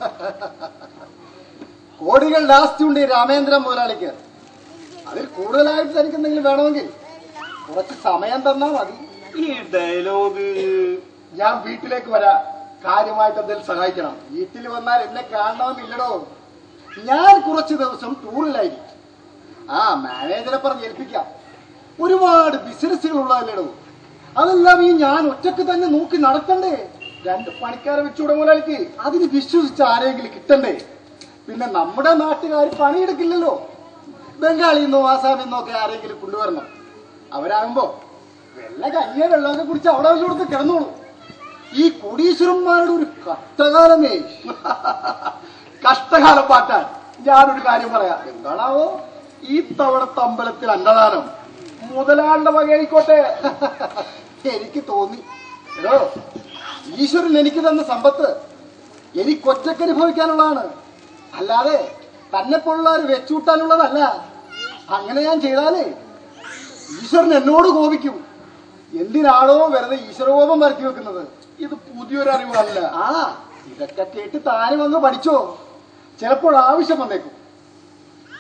കോടികൾ ലാസ്റ്റ് ഉണ്ട് ഈ രാമേന്ദ്രൻ മുതലാളിക്ക്. അതിൽ കൂടുതലായിട്ട് തനിക്ക് എന്തെങ്കിലും വേണമെങ്കിൽ കുറച്ച് സമയം തന്നാ മതി. ഈ ഡയലോഗ് ഞാൻ വീട്ടിലേക്ക് വരാം. കാര്യമായിട്ട് എന്തെങ്കിലും സഹായിക്കണം. വീട്ടിൽ വന്നാൽ എന്നെ കാണണമെന്നില്ലടോ. ഞാൻ കുറച്ച് ദിവസം ടൂറിലായിരിക്കും. ആ മാനേജറെ പറഞ്ഞ് ഏൽപ്പിക്കാം. ഒരുപാട് ബിസിനസ്സുകൾ ഉള്ളതല്ലേടോ. അതെല്ലാം ഈ ഞാൻ ഒറ്റക്ക് തന്നെ നോക്കി നടത്തണ്ടേ? രണ്ട് പണിക്കാരെ വെച്ചുകൂടെ മുതലാളിക്ക്? അതിന് വിശ്വസിച്ച് ആരെങ്കിലും കിട്ടണ്ടേ? പിന്നെ നമ്മുടെ നാട്ടുകാർ പണിയെടുക്കില്ലല്ലോ. ബംഗാളിൽ നിന്നോ ആസാമിൽ നിന്നോ ഒക്കെ ആരെങ്കിലും കൊണ്ടുവരണം. അവരാകുമ്പോ വെള്ള കഞ്ഞിയ വെള്ളമൊക്കെ കുടിച്ച് അവിടെ വല്ലയിടത്ത് കിടന്നോളൂ. ഈ കോടീശ്വരന്മാരുടെ ഒരു കഷ്ടകാലമേ. കഷ്ടകാലം പാട്ടാൻ ഞാനൊരു കാര്യം പറയാം. എന്താണാവോ ഈ തവണത്തെ അമ്പലത്തിൽ അന്നദാനം മുതലാളിന്റെ വകയായിക്കോട്ടെ. എനിക്ക് തോന്നി, എടോ ഈശ്വരൻ എനിക്ക് തന്ന സമ്പത്ത് എനിക്കൊറ്റക്ക് അനുഭവിക്കാനുള്ളതാണ്, അല്ലാതെ തന്നെ പോലുള്ളവർ വെച്ചൂട്ടാനുള്ളതല്ല. അങ്ങനെ ഞാൻ ചെയ്താലേ ഈശ്വരൻ എന്നോട് കോപിക്കും. എന്തിനാണോ വെറുതെ ഈശ്വരകോപം വരുത്തി വെക്കുന്നത്? ഇത് പുതിയൊരു അറിവല്ല. ആ ഇതൊക്കെ കേട്ട് താനും വന്ന് പഠിച്ചോ, ചിലപ്പോൾ ആവശ്യം വന്നേക്കും.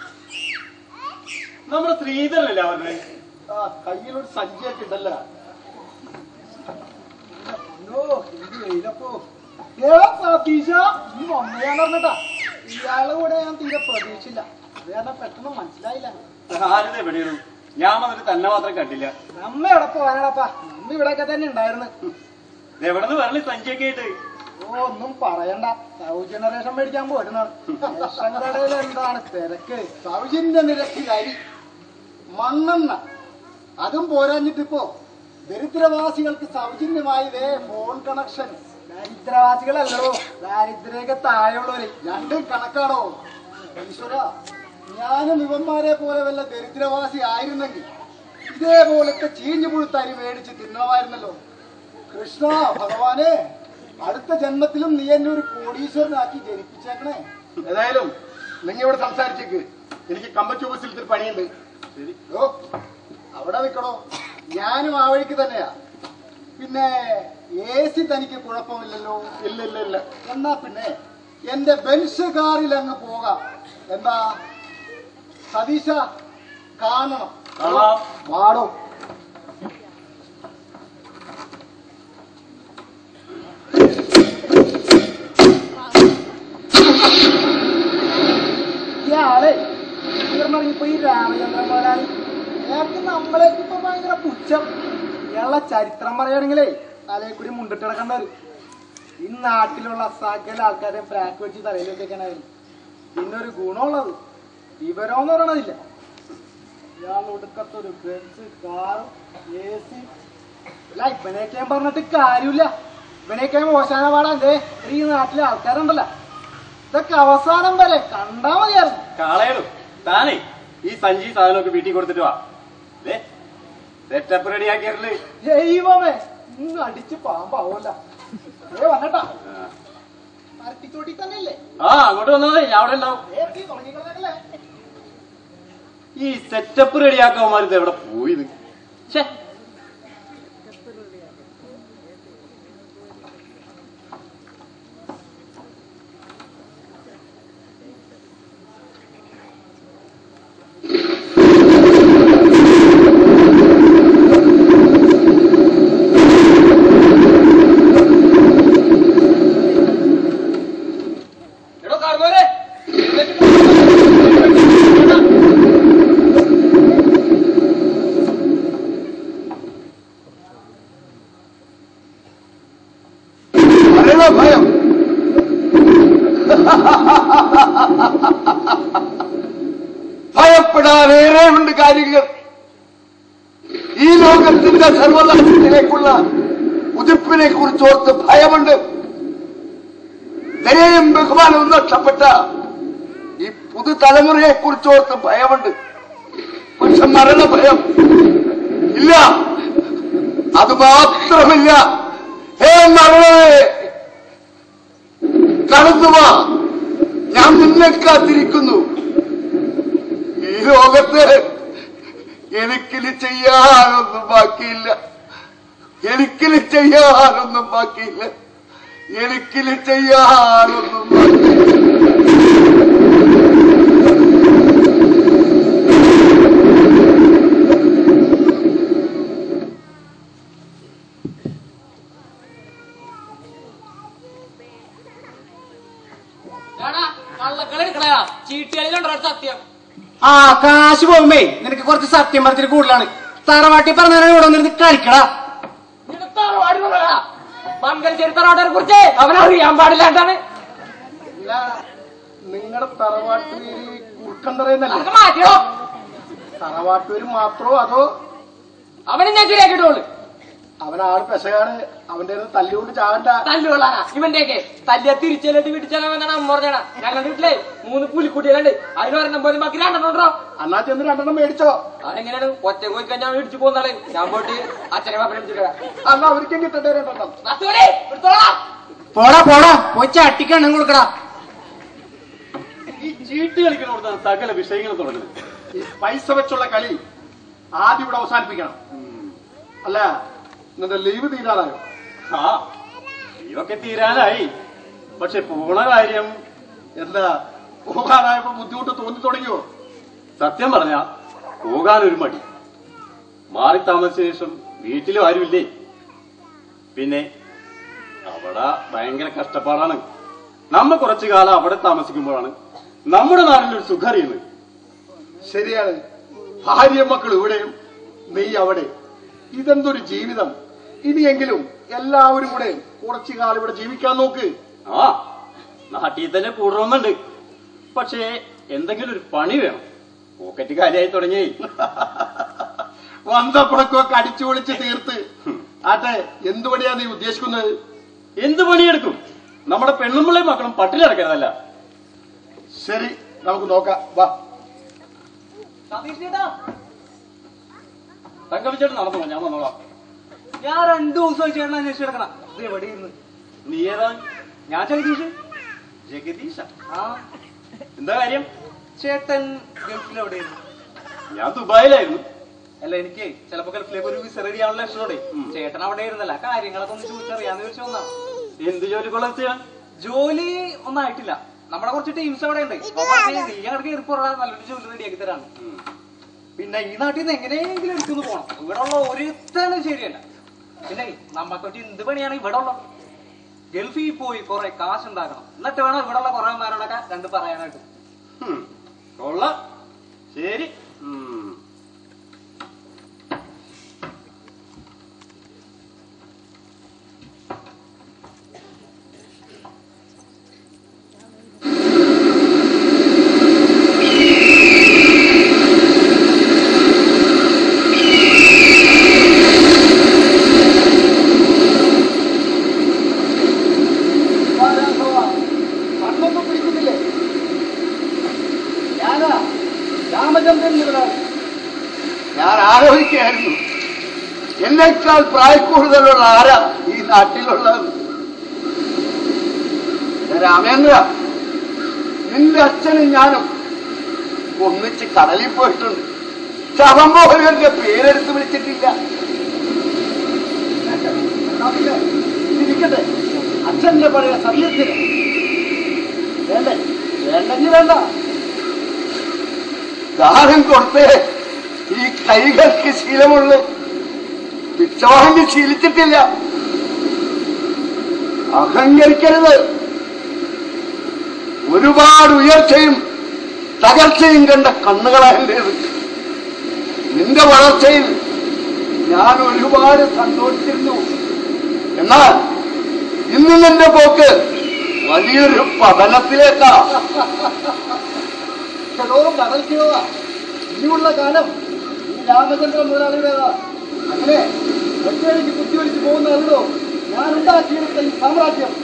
നമ്മുടെ ശ്രീധരനല്ലേ അവരുടെ? ആ കയ്യിലൊരു സഞ്ചിയൊക്കെ ഉണ്ടല്ല, സതീശ ഈ വന്നയാൾ പറഞ്ഞട്ടാ ഇയാളുടെ കൂടെ ഞാൻ തീരെ പ്രതീക്ഷിച്ചില്ല അത് കാരണം പെട്ടെന്ന് മനസ്സിലായില്ല. ആരുടെ എവിടെയാണ് ഞാൻ വന്നിട്ട് തന്നെ മാത്രം കണ്ടില്ല. നമ്മ എവിടെ പോവാനാടാപ്പാ, നമ്മ ഇവിടെയൊക്കെ തന്നെ ഉണ്ടായിരുന്നു. എവിടെ നിന്ന് വരല് സഞ്ചിയൊക്കെ ആയിട്ട്? ഓ ഒന്നും പറയണ്ട, സൗ ജനറേഷൻ മേടിക്കാൻ പോരുന്നാണ്. റേഷൻ കടയിൽ എന്താണ് തിരക്ക്, സൗജന്യ നിരക്കിലായി മണ്ണെണ്ണ അതും പോരാഞ്ഞിട്ടിപ്പോ ദരിദ്രവാസികൾക്ക് സൗജന്യമായതേ ഫോൺ കണക്ഷൻ. ദരിദ്രവാസികളല്ലോ, ദാരിദ്ര്യൊക്കെ താഴെയുള്ളവര് രണ്ടും കണക്കാണോ ഈശ്വര. ഞാനും ഇവന്മാരെ പോലെ വല്ല ദരിദ്രവാസി ആയിരുന്നെങ്കിൽ ഇതേപോലത്തെ ചീഞ്ഞു പുഴുത്തരി മേടിച്ച് തിന്നമായിരുന്നല്ലോ. കൃഷ്ണ ഭഗവാനെ, അടുത്ത ജന്മത്തിലും നീ എന്നെ ഒരു കോടീശ്വരനാക്കി ജനിപ്പിച്ചേക്കണേ. ഏതായാലും നിങ്ങൾ ഇവിടെ സംസാരിച്ചേക്ക്, എനിക്ക് കമ്പച്ച് ഓഫീസിൽ പണിയുണ്ട്. ഓ അവിടെ നിൽക്കണോ, ഞാനും ആ വഴിക്ക് തന്നെയാ. പിന്നെ എ സി തനിക്ക് കുഴപ്പമില്ലല്ലോ? ഇല്ല ഇല്ല ഇല്ല. എന്നാ പിന്നെ എന്റെ ബെൻസ് കാറിൽ അങ്ങ് പോകാം. എന്താ സതീശ, കാണണം? വാടോ. ഇയാളെ ഇപ്പൊ ഈ രാമചന്ദ്രൻ പോലാണ്. അയാൾക്ക് നമ്മളേക്ക് ഇപ്പൊ ഭയങ്കര പുച്ഛം. ഇയാളുടെ ചരിത്രം പറയുകയാണെങ്കിലേ തലയിൽ കൂടി മുണ്ടിട്ട് കിടക്കേണ്ടവര്. ഈ നാട്ടിലുള്ള സകല ആൾക്കാരെ ബ്രാക്ക് വെച്ച് തലയിൽ വെച്ചേക്കാനായിരുന്നു. പിന്നെ ഒരു ഗുണമുള്ളത് വിവരമെന്ന് പറയണതില്ല. ഇയാൾ ഒടുക്കത്തൊരു ബെൻസ് കാറും എ സി. അല്ല ഇവനേക്കാൻ പറഞ്ഞിട്ട് കാര്യമില്ല. ഇവനേക്കാൻ മോശാന പാടാല്ലേ ഈ നാട്ടിലെ ആൾക്കാരുണ്ടല്ലോ. ഇതൊക്കെ അവസാനം വരെ കണ്ടാ മതിയായിരുന്നു. കാളയടും താനേ ഈ സഞ്ചി സാധനമൊക്കെ വീട്ടിൽ കൊടുത്തിട്ട് വാ. സെറ്റപ്പ് റെഡിയാക്കിയല്ലേ? ദൈവമേ, ഇന്ന് അടിച്ച് പാമ്പാവൂല. ഏ വന്നട്ടാ, മരത്തിച്ചോട്ടി തന്നെയല്ലേ? ആ അങ്ങോട്ട് വന്നത് ഞാൻ അവിടെ ഉണ്ടാവും. തുടങ്ങിക്കളല്ലേ? ഈ സെറ്റപ്പ് റെഡിയാക്കാമാരുത് എവിടെ പോയത്? ഛേ, ഭയം ഭയപ്പെടാനേറെ ഉണ്ട് കാര്യങ്ങൾ. ഈ ലോകത്തിന്റെ സർവനാശത്തിലേക്കുള്ള ഉതിപ്പിനെ കുറിച്ചോർത്ത് ഭയമുണ്ട്. ദയയും ബഹുമാനവും നഷ്ടപ്പെട്ട ഈ പുതുതലമുറയെ കുറിച്ചോർത്ത് ഭയമുണ്ട്. പക്ഷെ മരണഭയം ഇല്ല. അത് മാത്രമില്ല. ഹേ മരണമേ, കടന്നുവാ, ഞാൻ നിന്നെ കാത്തിരിക്കുന്നു. ഈ ലോകത്ത് എനിക്കിന് ചെയ്യാനൊന്നും ബാക്കിയില്ല. എനിക്കിന് ചെയ്യാനൊന്നും ബാക്കിയില്ല. എനിക്കിന് ചെയ്യാനൊന്നും ബാക്കിയില്ല. സത്യം. ആ കാശ് പോകുമ്പേ നിനക്ക് കുറച്ച് സത്യം പറച്ചിട്ട് കൂടുതലാണ്. തറവാട്ടി പറഞ്ഞാൽ ഇവിടെ വന്നിരുന്ന് കളിക്കടാ. മംഗലശ്ശേരി തറവാട്ടിനെ കുറിച്ച് അവനറിയാൻ പാടില്ലാണ്ടാണ്. നിങ്ങളുടെ തറവാട്ടൂര് കുറുക്കൻ തറയുന്നല്ലേ? മാറ്റിയോ തറവാട്ടൂര് മാത്രമോ അതോ? അവനെ ഞാൻ ശരിയാക്കിട്ടോളൂ. അവനാള് പെശകാണ്. അവന്റെ തല്ലുകൊണ്ട് ചാവണ്ട. തല്ലുകൊള്ളാനാ ഇവന്റെയൊക്കെ തല്ലിയ തിരിച്ചല്ലിട്ട് വീട്ടിച്ചാലെന്നാണ് അമ്മ പറഞ്ഞാ. ഞങ്ങളുടെ വീട്ടിലെ മൂന്ന് പുലിക്കുട്ടികളുണ്ട്. അതിന് ഒരെണ്ണം പോലും ബാക്കി രണ്ടെണ്ണം ഉണ്ടോ? അന്നാ ചെന്ന് രണ്ടെണ്ണം മേടിച്ചോ? അതെങ്ങനെയാണ് ഒറ്റ പോയി കഴിഞ്ഞാൽ മേടിച്ചു പോകുന്നാളെ. ഞാൻ പോയിട്ട് അച്ഛനെ പാപ്പനെ വിളിച്ചിട്ട് അന്നാ ഒരിക്കലും കിട്ടണ്ടേ രണ്ടെണ്ണം? പോടാ പോടാ, പോയി ചട്ടിക്കെണ്ണം കൊടുക്കടാ. ഈ ചീട്ട് കളിക്കണോടത്താണ് സകല വിഷയങ്ങൾ തുടങ്ങുന്നത്. ഈ പൈസ വെച്ചുള്ള കളി ആദ്യം ഇവിടെ അവസാനിപ്പിക്കണം. അല്ല നിന്റെ ലീവ് തീരാറായോ? ആ ഇതൊക്കെ തീരാനായി. പക്ഷെ പോണ കാര്യം എന്താ പോകാനായപ്പോ ബുദ്ധിമുട്ട് തോന്നി തുടങ്ങിയോ? സത്യം പറഞ്ഞ പോകാനൊരു മടി. മാറി താമസിച്ച ശേഷം വീട്ടിലും ആരുമില്ലേ. പിന്നെ അവിടെ ഭയങ്കര കഷ്ടപ്പാടാണ്. നമ്മ കുറച്ചു കാലം അവിടെ താമസിക്കുമ്പോഴാണ് നമ്മുടെ നാട്ടിലൊരു സുഖം അറിയുന്നത്. ശരിയാണ്. ഭാര്യ മക്കൾ ഇവിടെയും നീ അവിടെ. ഇതെന്തൊരു ജീവിതം. ഇനിയെങ്കിലും എല്ലാവരും കൂടെ കുറച്ചു കാലം ഇവിടെ ജീവിക്കാൻ നോക്ക്. ആ നാട്ടിൽ തന്നെ കൂടണമെന്നുണ്ട്. പക്ഷേ എന്തെങ്കിലും ഒരു പണി വേണം. പോക്കറ്റ് കാലിയായി തുടങ്ങി. വന്തപ്പുറക്കൊക്കെ അടിച്ചു പൊളിച്ച് തീർത്ത് ആട്ടെ, എന്തു പണിയാ നീ ഉദ്ദേശിക്കുന്നത്? എന്ത് പണിയെടുക്കും? നമ്മുടെ പെണ്ണുമ്പിള്ളയും മക്കളും പട്ടിലടക്കരുതല്ല. ശരി, നമുക്ക് നോക്കാം. വാ. തങ്കവിച്ചേട്ടൻ നടന്നു പോ, ഞാൻ വന്നോളാം. ഞാൻ രണ്ടു ദിവസം ചേട്ടൻ അന്വേഷിച്ച് കിടക്കണം. ഇത് എവിടെ ഇരുന്ന്? നീ ഏതാ? ഞാൻ ജഗദീഷ്. ജഗദീഷ? ആ, എന്താ കാര്യം? ചേട്ടൻ ഗൾഫിൽ എവിടെയായിരുന്നു? ഞാൻ ദുബായിലായിരുന്നു. അല്ല, എനിക്ക് ചിലപ്പോ ഗൾഫിലേക്ക് ഒരു വിസ റെഡി ആവുള്ള ലക്ഷണോടെ. ചേട്ടൻ അവിടെ ഇരുന്നല്ല, കാര്യങ്ങളൊക്കെ ഒന്ന് ചോദിച്ചറിയാന്ന് ചോദിച്ചു വന്നാ. എന്ത് ജോലി കൊള്ളത്തിയാ? ജോലി ഒന്നും ആയിട്ടില്ല. നമ്മുടെ കുറച്ച് ടീംസ് അവിടെ ഉണ്ട്. നീ അങ്ങോട്ട് കയറിപ്പോറാ, നല്ലൊരു ജോലി റെഡിയാക്കി തരാണ്. പിന്നെ ഈ നാട്ടിൽ നിന്ന് എങ്ങനെയെങ്കിലും എടുക്കുന്നു പോണം. ഇവിടെ ഉള്ള ഒരുത്തനും ശരിയല്ല. പിന്നെ നമ്മക്കൊക്കെ എന്ത് പണിയാണ് ഇവിടെ ഉള്ളത്? ഗൾഫിൽ പോയി കുറെ കാശ് ഉണ്ടാക്കണം, എന്നിട്ട് വേണം ഇവിടെ ഉള്ള കുറെ മാരോടൊക്കെ രണ്ട് പറയാനായിട്ട്. കൊള്ളാം. ശരി. കണ്ണൊന്നും പിടിക്കുന്നില്ലേ? ഞാനാ രാമചന്ദ്രൻ മുതലാളി. ഞാൻ ആലോചിക്കുകയായിരുന്നു, എന്നേക്കാൾ പ്രായക്കൂടുതലുള്ള ആരാ ഈ നാട്ടിലുള്ളത്? രാമേന്ദ്ര, നിന്റെ അച്ഛനും ഞാനും ഒന്നിച്ച് കടലിൽ പോയിട്ടുണ്ട്. ശവം പോലും എന്റെ പേരെടുത്ത് വിളിച്ചിട്ടില്ല. ഇരിക്കട്ടെ, അച്ഛന്റെ പഴയ സത്യത്തിന് വേണ്ടേ? വേണ്ടെങ്കിൽ വേണ്ട. ദാനം കൊടുത്തേ ഈ കൈകൾക്ക് ശീലമുള്ളു. പിച്ചവാങ്ങി ശീലിച്ചിട്ടില്ല. അഹങ്കരിക്കരുത്. ഒരുപാട് ഉയർച്ചയും തകർച്ചയും കണ്ട കണ്ണുകളായതിൻ്റെത്. നിന്റെ വളർച്ചയിൽ ഞാൻ ഒരുപാട് സന്തോഷിച്ചിരുന്നു. എന്നാൽ ഇന്ന് നിന്റെ പോക്ക് വലിയൊരു പതനത്തിലേക്കാ. കടൽക്കിഴവ ഇനിയുള്ള കാലം ഈ രാമചന്ദ്രൻ മുതലാളിയുടേതാ. അങ്ങനെ ഒറ്റയടിക്ക് കുത്തിയൊലിച്ച് പോകുന്നതല്ലോ ഞാൻ ഉണ്ടാക്കിയെടുത്ത ഈ സാമ്രാജ്യം.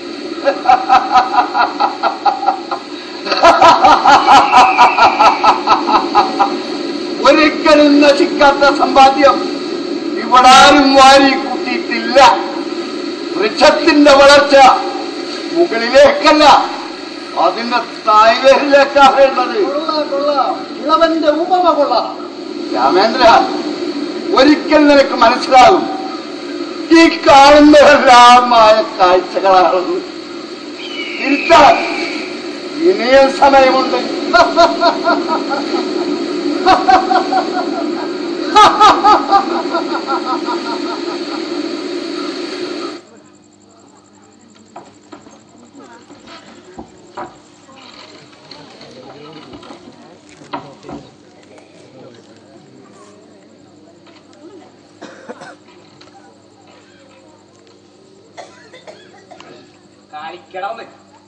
ഒരിക്കലും നശിക്കാത്ത സമ്പാദ്യം ഇവിടാരും വാരി കൂട്ടിയിട്ടില്ല. വൃക്ഷത്തിന്റെ വളർച്ച മുകളിലേക്കല്ല, അതിന്റെ തായ്വേരിലേക്കാ വേണ്ടത്. ഇളവന്റെ ഉപമ കൊള്ളാം. രാമേന്ദ്ര, ഒരിക്കൽ നിനക്ക് മനസ്സിലാകും ഈ കാണുന്നതെല്ലാമായ കാഴ്ചകളാണെന്ന്. തിരിച്ചാൽ ഇനിയും സമയമുണ്ട്. കാണിക്കണമെന്ന്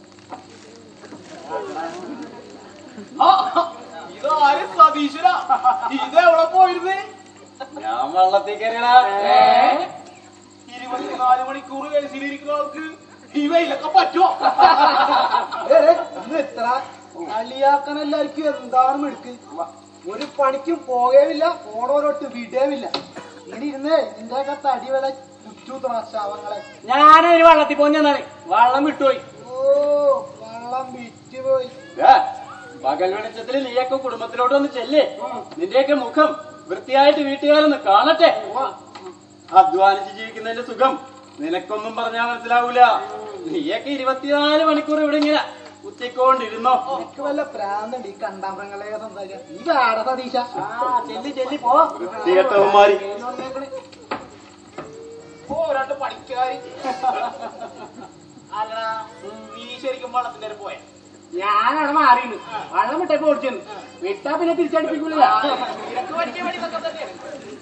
ഇതാരും സതീശ്വര, ഇതെവിടെ പോയിരുന്നേ? ഞാൻ വള്ളത്തിൽ കയറിയടാ. ഇരുപത്തിനാല് മണിക്കൂർ കേസിലിരിക്കുന്ന ആൾക്ക് ഈ വെയിലൊക്കെ പറ്റുമോ? ഇന്ന് എത്ര കളിയാക്കാൻ എല്ലാവർക്കും എന്താണ് മെടുക്ക്? ഒരു പണിക്കും പോകേമില്ല, ഓടോരോട്ട് വിടേമില്ല. ഇങ്ങനെ ഇരുന്നേ നിന്റെ ഒക്കെ തടി വില ചുറ്റൂത്തണാശാവങ്ങളെ. ഞാനൊരു വള്ളത്തിൽ പോഞ്ഞാണ്, വള്ളം വിട്ടുപോയി. ഓ, വള്ളം വിറ്റുപോയി. പകൽ വെളിച്ചത്തിൽ നീയൊക്കെ കുടുംബത്തിലോട്ട് ഒന്ന് ചെല്ലേ. നിന്റെയൊക്കെ മുഖം വൃത്തിയായിട്ട് വീട്ടുകാരൊന്ന് കാണട്ടെ. അധ്വാനിച്ച് ജീവിക്കുന്നതിന്റെ സുഖം നിനക്കൊന്നും പറഞ്ഞാൽ മനസ്സിലാവൂല. നീയൊക്കെ ഇരുപത്തിനാല് മണിക്കൂർ ഇവിടെ ഇങ്ങനെ കുത്തിക്കൊണ്ടിരുന്നോ? എനിക്ക് വല്ല പ്രാന്തണ്ട് ഈ കണ്ടാമൃങ്ങളെ സംസാരിക്കാൻ. നീ കാട സതീശ. ചെല്ലി ചെല്ലി പോ. വൃത്തികെട്ടവന്മാര്. ഓരാണ്ട് പണിക്കാരി. അല്ലടാ നീ ശരിക്കും വള്ളത്തിന്റെ വരെ പോയ? ഞാനവിടെ മാറിയിരുന്നു. വള്ളം വിട്ടപ്പോ ഓടിച്ചു വിട്ടാ പിന്നെ തിരിച്ചടിപ്പിക്കൂല. നിനക്ക് പഠിക്കാൻ വേണ്ടി ഇതൊക്കെ തന്നെയാണ്.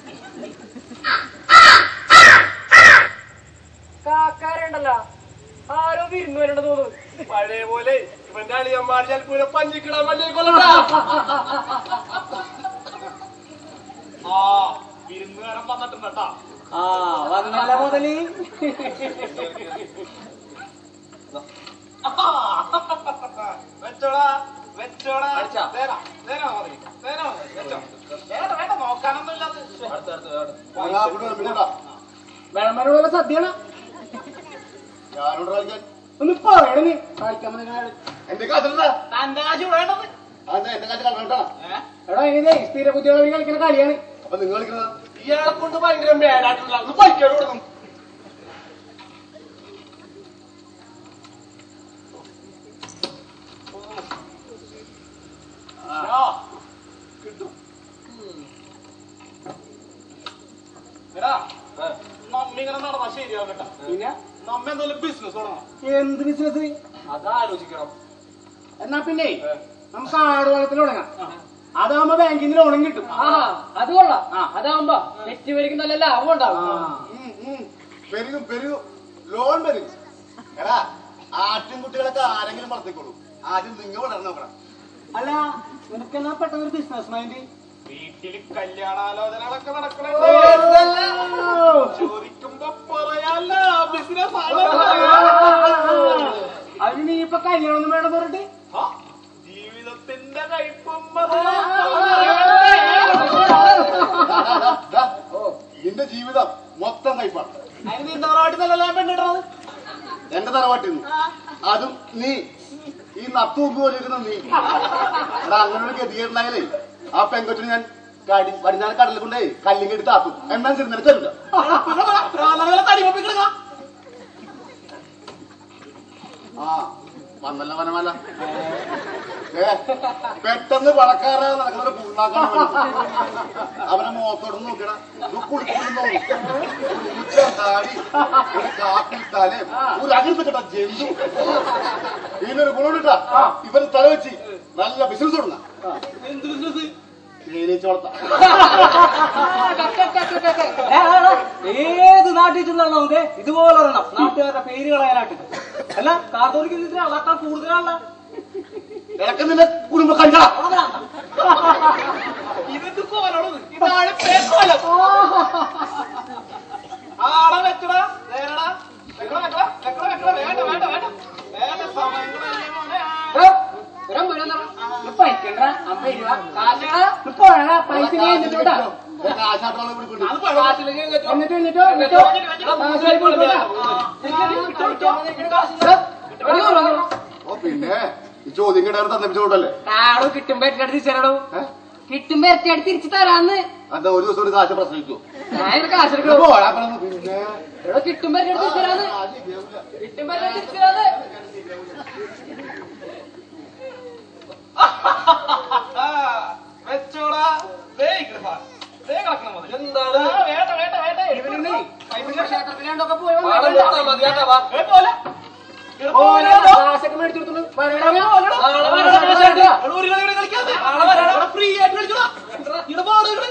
കാക്കാരുണ്ടല്ലോ ആരോ വിരുന്നു വരേണ്ട തോന്നുന്നു. പഴയ പോലെ ഇവന്റെ അളിയന്മാർ ചിലപ്പോ പഞ്ഞിക്കിടാൻ വേണ്ടി കൊല്ലണ്ട. ആ വിരുന്നുകാരൻ വന്നിട്ടുണ്ട് കേട്ടാ. ആ വന്നല്ല മുതല് വെച്ചോടാ വെച്ചോടാ. അടിച്ചാ? നേരാ, നേരാ മതി, നേരാ മതി, വെച്ചോ. വേണ്ട വേണ്ട നോക്കാനൊന്നുമില്ല അത്. വെള്ളമരോട് സദ്യയാണ്. ഞാനോട് കളിക്കാൻ ഒന്ന് പോയണ നീ കളിക്കാൻ വന്നിട്ട്. എന്റെ കാശിട്ടാ തന്റെ കാശ് വേണ്ടത്. അതെ എന്റെ കാശ് കളഞ്ഞോട്ടാ. എടാ ഇങ്ങനെ സ്ഥിര കുട്ടികളെ കളിക്കുന്ന കളിയാണ്. അപ്പൊ നിങ്ങൾ കളിക്കുന്നത് ഇയാളെ കൊണ്ട് ഭയങ്കര മേലായിട്ടുള്ള ഒന്ന് പഠിക്കാൻ കൊടുക്കും. കിട്ടും. എടാ നമ്മ ഇങ്ങനെ നടന്നാ ശരിയാവും കേട്ടാ. പിന്നെ നമ്മ എന്തെങ്കിലും ബിസിനസ് തുടങ്ങണം. എന്ത് ബിസിനസ് അതാലോചിക്കണം. എന്നാ പിന്നെ നമുക്ക് ആട് വളത്തിൽ തുടങ്ങാം. അതാവുമ്പോ ബാങ്കിൽ നിന്ന് ലോണും കിട്ടും. ആ അത് കൊള്ളാം. അതാവുമ്പോ നെറ്റ് മേടിക്കുന്ന നല്ല ലാഭം ഉണ്ടാവും. പെരുകും പെരുകും ലോൺ പെരുകും. എടാ ആട്ടിൻകുട്ടികളൊക്കെ ആരെങ്കിലും വളർത്തിക്കോളൂ. ആദ്യം നിങ്ങൾ വളർന്നു നോക്കണം. അല്ല നിനക്കെന്നാ പെട്ടെന്നൊരു ബിസിനസ് മൈൻഡ്? വീട്ടില് കല്യാണാലോചനകളൊക്കെ നടക്കണുണ്ട്. ചോദിക്കുമ്പോ പറയാല്ല ബിസിനസ് അതിന് നീ ഇപ്പൊ കല്യാണം ഒന്നും വേണം പറഞ്ഞിട്ട് ജീവിതത്തിന്റെ കയ്പും നിന്റെ ജീവിതം മൊത്തം കൈപ്പാണ്. അതിന് നീ തറവാട്ടിന്നല്ല പെണ്ണിടുന്നത്. എന്റെ തറവാട്ടിൽ നിന്ന് അതും നീ ഈ നത്തു മുമ്പ് പോലിരിക്കുന്ന നീ. എടാ അങ്ങനെ ഒരു ഗതികേടുണ്ടായാലേ ആ പെങ്കൊച്ചിന് ഞാൻ കടി പടിഞ്ഞാറ് കടലിൽ കൊണ്ടേ കല്ലിങ് എടുത്ത് ആക്കും. എന്നാ ശരി നിനക്കല്ല ആ വന്നല്ല വനമല്ല ഏ പെട്ടെന്ന് പണക്കാരാ നടക്കുന്നവരെ പൂർണ്ണാക്കാൻ അവനെ മുഖത്തോടൊന്ന് നോക്കണ കുളിക്കുന്നു താടി ഒരു കാപ്പിട്ടാലേ ഒരു അകൽപ്പെട്ടാ ജന്തു. ഇതിനൊരു ഗുണമിട്ടാ ഇവന് തല വെച്ച് നല്ല ബിസിനസ് തുടങ്ങാം. എന്ത് ബിസിനസ്? തേനീച്ചോളത്താ. ഏത് നാട്ടിൽ ചെന്നാണോ ഇത് ഇതുപോലെ ഒരെണ്ണം നാട്ടുകാരുടെ പേര് കളയാനായിട്ട്. അല്ല കാത്തോലിക്ക് അളക്കാൻ കൂടുതലാണല്ലോ. ഇടക്ക് നിന്റെ കുടുംബ കണ്ടാ ഇതൊക്കെ കോലോളത്. ഇതാണ് പേക്കോലം. ആളെ വെച്ചടാ നേരടാ. വെക്കടാ വെക്കടാ വെക്കടാ വെക്കടാ. വേണ്ട വേണ്ട വേണ്ട വേണ്ട സമയങ്ങളല്ലേ മോനെ. പൈക്കണ്ട അമ്പത് രൂപ കാശടാ പോഴ പൈസ എന്നിട്ടാ കാശാട്ടോളം വിളിക്കൊണ്ട് എന്നിട്ട് എന്നിട്ടോ എന്നിട്ടോ ഓ പിന്നെ ഈ ചോദ്യം കേട്ടാ തന്നിപ്പിച്ചോട്ടല്ലേ ആടോ കിട്ടുമ്പോ എട്ടിനടുത്ത് തിരിച്ചടോ. കിട്ടുമ്പോ എട്ടിനടുത്ത് തിരിച്ചു തരാന്ന്. അതാ ഒരു ദിവസം ഒരു കാശ് പ്രസവിക്കോ ഞാൻ കാശെടുക്കോ. പിന്നെ എടോ കിട്ടുമ്പോ എട്ടിനടുത്ത് തിരിച്ചു തരാന്ന്. കിട്ടുമ്പോ എട്ടിനടുത്ത് തിരിച്ചു തരാന്ന്. വെച്ചോടാ. ദേ ഇങ്ങട് ദേ കിടക്കണം മുതൽ. എന്താണ് വേണ്ട വേണ്ട വേണ്ട. ഇവനുണ്ടേ ക്ഷേത്രത്തിലാണ്ടൊക്കെ പോയോ പോലെ കാശൊക്കെ മേടിച്ചെടുത്തോളൂ. ഫ്രീ ആയിട്ട് കളിച്ചോടാ. ഇവിടെ പാടുകള്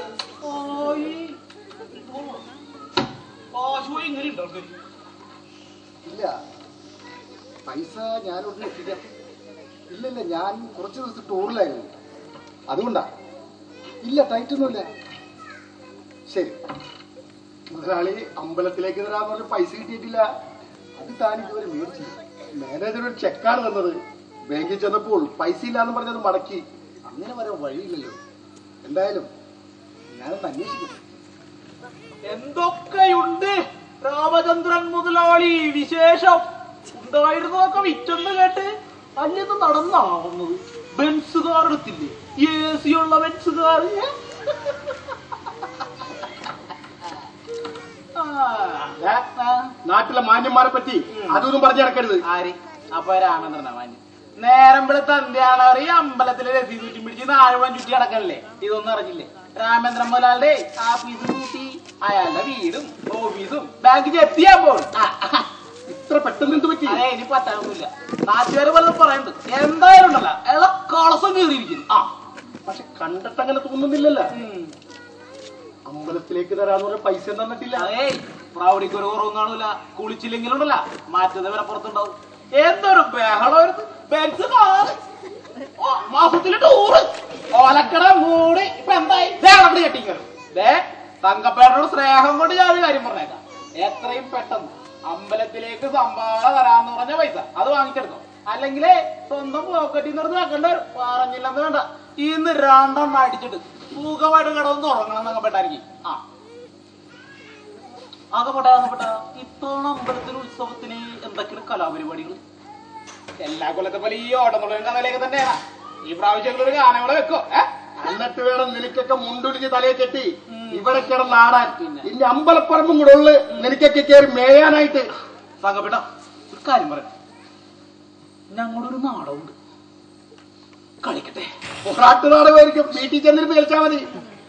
ഇങ്ങനെ ഉണ്ടോ? ഇല്ല പൈസ ഞാനൊന്നും എത്തിക്കാം. ഇല്ലില്ല ഞാൻ കുറച്ച് ദിവസം ടൂറിലായിരുന്നു അതുകൊണ്ടാ. ഇല്ല ടൈറ്റൊന്നുമില്ല. ശരി മുതലാളി അമ്പലത്തിലേക്ക് തരാൻ പറഞ്ഞ പൈസ കിട്ടിയിട്ടില്ല. അത് താൻ ഇതുവരെ മേടിച്ചു. മാനേജർ ഒരു ചെക്കാണ് തന്നത്. ബാങ്കിൽ ചെന്നപ്പോൾ പൈസ ഇല്ലാന്ന് പറഞ്ഞത് മടക്കി. അങ്ങനെ വരാൻ വഴിയില്ലല്ലോ. എന്തായാലും ഞാനൊന്ന് അന്വേഷിക്കും. എന്തൊക്കെയുണ്ട് രാമചന്ദ്രൻ മുതലാളി വിശേഷം? ഉണ്ടായിരുന്നതൊക്കെ വിറ്റെന്ന് കേട്ട് അന്യത് നടന്നാവുന്നത്. ബെൻസുകാർ എടുത്തില്ലേ? എ സി ഉള്ള ബെൻസുകാർ. നാട്ടിലെ മാന്യന്മാരെ പറ്റി അതൊന്നും പറഞ്ഞു നടക്കരുത്. ആര്? അപ്പൊ രാമചന്ദ്രനാ മാന്യം. നേരം വെളുത്ത അന്ത്യാണറി അമ്പലത്തിലെ രസീത് ചുറ്റും പിടിച്ച് നാല് വൻ ചുറ്റി അടക്കല്ലേ? ഇതൊന്നും അറിഞ്ഞില്ലേ? രാമേന്ദ്രൻ മുതലാളുടെ ആ പീസ് കൂട്ടി അയാളുടെ വീടും ഓഫീസും ബാങ്ക് ജപ്തി ചെയ്യാൻ പോകും. ഇത്ര പെട്ടെന്ന് എന്ത് പറ്റി? അതെ, ഇനി പറ്റാനൊന്നുമില്ല. നാട്ടുകാര് പലതും പറയുന്നുണ്ട്. എന്തായാലും ഉണ്ടല്ല അയാളെ കളസം കയറിയിരിക്കുന്നു. ആ പക്ഷെ കണ്ടിട്ട് അങ്ങനെ തോന്നുന്നില്ലല്ലോ. അമ്പലത്തിലേക്ക് തരാന്ന് പറഞ്ഞ പൈസ തന്നിട്ടില്ല. അതേ പ്രൗഢിക്ക് ഒരു കുറവും കാണൂല. കുളിച്ചില്ലെങ്കിലും ഉണ്ടല്ല മാറ്റത് വരെ പുറത്തുണ്ടാവും. എന്തൊരു ബഹളം. ബെൻസ് കാറ്, മാസത്തില് ടൂറ്, ഓലക്കട മൂട്. ഇപ്പൊ എന്തായി അവിടെ കെട്ടിക്കലും. ദേ തങ്കപ്പേട്ടനോട് സ്നേഹം കൊണ്ട് ഞാൻ ഒരു കാര്യം പറഞ്ഞേക്കാം. എത്രയും പെട്ടെന്ന് അമ്പലത്തിലേക്ക് സംഭാവന തരാന്ന് പറഞ്ഞ പൈസ അത് വാങ്ങിച്ചെടുക്കും. അല്ലെങ്കിലേ സ്വന്തം പോക്കറ്റിൽ നിന്ന് വെക്കേണ്ട വരും. പറഞ്ഞില്ലെന്ന് വേണ്ട, ഇന്ന് രണ്ടെണ്ണം അടിച്ചിട്ട് സുഖമായിട്ട് കിടന്ന് ഉറങ്ങണം തങ്കപ്പെട്ടായിരിക്കും. ആ ആകെപ്പെട്ട ആകെപ്പെട്ട ഇത്തവണ അമ്പലത്തിൽ ഉത്സവത്തിന് എന്തൊക്കെയാണ് കലാപരിപാടികൾ? എല്ലാ കൊല്ലത്തെ പോലെ ഈ ഓട്ടംതുള്ളലും കഥയിലേക്ക് തന്നെയാണ്. ഈ പ്രാവശ്യം ഒരു ഗാനങ്ങളെ വെക്കോ? എന്നിട്ട് വേണം നിനക്കൊക്കെ മുണ്ടുടിച്ച് തലയെ കെട്ടി ഇവിടെ കിടന്നാടാൻ. ഇനി അമ്പലപ്പറമ്പും കൂടെ ഉള്ളു നിനക്കൊക്കെ കയറി മേയാനായിട്ട്. തങ്കപ്പെട്ട ഒരു കാര്യം പറയാം. ഞങ്ങളുടെ ഒരു നാടകമുണ്ട്, കളിക്കട്ടെ? നാട്ടു നാടകമായിരിക്കും. വീട്ടിൽ ചെന്നിരുന്ന് കളിച്ചാൽ മതി.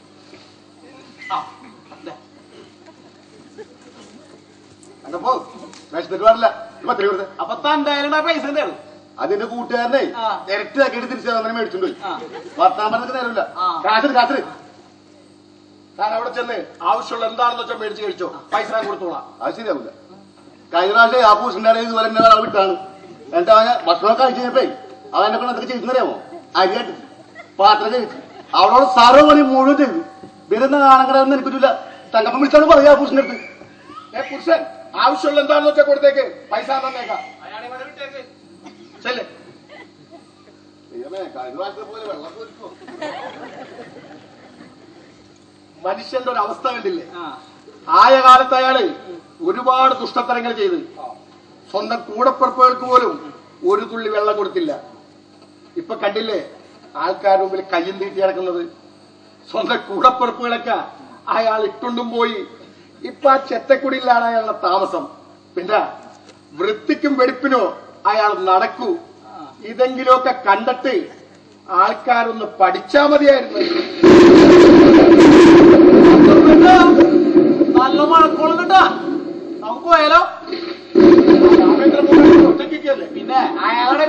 അപ്പോ വിശന്നിട്ട് പാടില്ല. ഇപ്പൊ എത്ര കൊടുത്തേ? അപ്പൊ തന്റെ പൈസ എന്തായാലും അതിന്റെ കൂട്ടുകാരനെ ഇരട്ടിയാക്കിയിട്ട് തിരിച്ചു തന്നെ മേടിച്ചുകൊണ്ട് പോയി. വർത്താൻ പറഞ്ഞിട്ട് നേരമില്ല. കാശിന് കാശിന് ഞാൻ അവിടെ ചെന്ന് ആവശ്യമുള്ള എന്താണെന്ന് വെച്ചാൽ മേടിച്ച് കഴിച്ചോ, പൈസ ഞാൻ കൊടുത്തോളാം. അത് ശരിയാവില്ല. കഴിഞ്ഞ പ്രാവശ്യം ആ പൂസിന്റെ ഇടയിൽ ഇതുപോലെ എന്നെ ആൾ വിട്ടാണ്. എന്നിട്ട് അവന് ഭക്ഷണം കഴിച്ചു കഴിഞ്ഞപ്പോ അവനെ കൊണ്ട് എന്തൊക്കെ ചെയ്തെന്നറിയാമോ? അരിയായിട്ട് പാത്രം കഴിച്ചു അവളോട് സർവ്വ പണി മുഴുവൻ ചെയ്തു. പിന്നെ കാണാൻ എനിക്കില്ല. തങ്കപ്പം വിളിച്ചാണ് പറയാ ആ പൂസിന്റെ അടുത്ത്, ഏ പുരുഷൻ ആവശ്യമുള്ള എന്താണെന്ന് വെച്ചാൽ കൊടുത്തേക്ക്, പൈസ തന്നേക്കാം. ചെല്ലേ മനുഷ്യന്റെ ഒരു അവസ്ഥ കണ്ടില്ലേ? ആയ കാലത്ത് അയാള് ഒരുപാട് ദുഷ്ടത്തരങ്ങൾ ചെയ്ത് സ്വന്തം കൂടപ്പുറപ്പുകൾക്ക് പോലും ഒരു തുള്ളി വെള്ളം കൊടുത്തില്ല. ഇപ്പൊ കണ്ടില്ലേ ആൾക്കാരുടെ മുമ്പിൽ കയ്യും തീറ്റി കിടക്കുന്നത്? സ്വന്തം കൂടപ്പുറപ്പുകളൊക്കെ അയാൾ ഇട്ടുണ്ടും പോയി. ഇപ്പൊ ആ ചെത്തക്കുടിയിലാണ് അയാളുടെ താമസം. പിന്നെ വൃത്തിക്കും വെടിപ്പിനോ അയാൾ നടക്കൂ. ഇതെങ്കിലുമൊക്കെ കണ്ടിട്ട് ആൾക്കാരൊന്ന് പഠിച്ചാ മതിയായിരുന്നു. നല്ല മഴക്കോളം കിട്ടാ നമുക്ക് പോയാലോ? ഒറ്റയ്ക്കല്ലേ പിന്നെ അയാളുടെ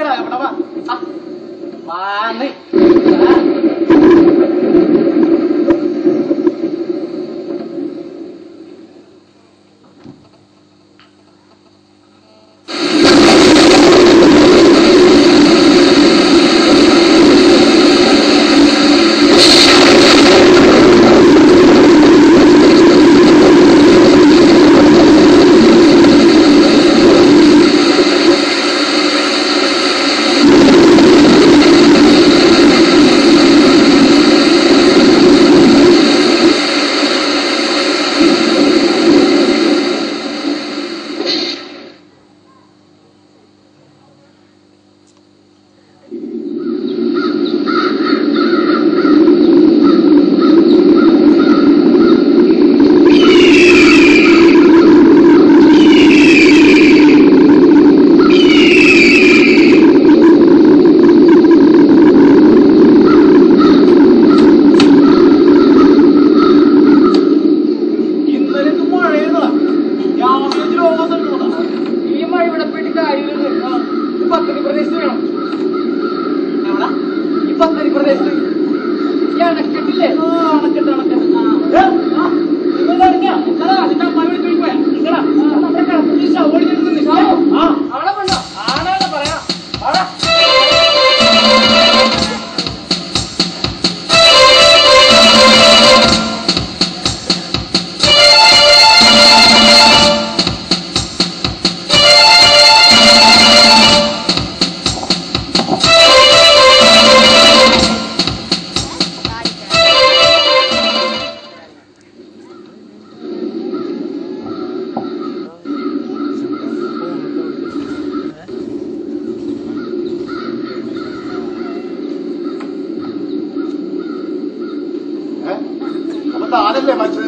താനല്ലേ മനുഷ്യന്?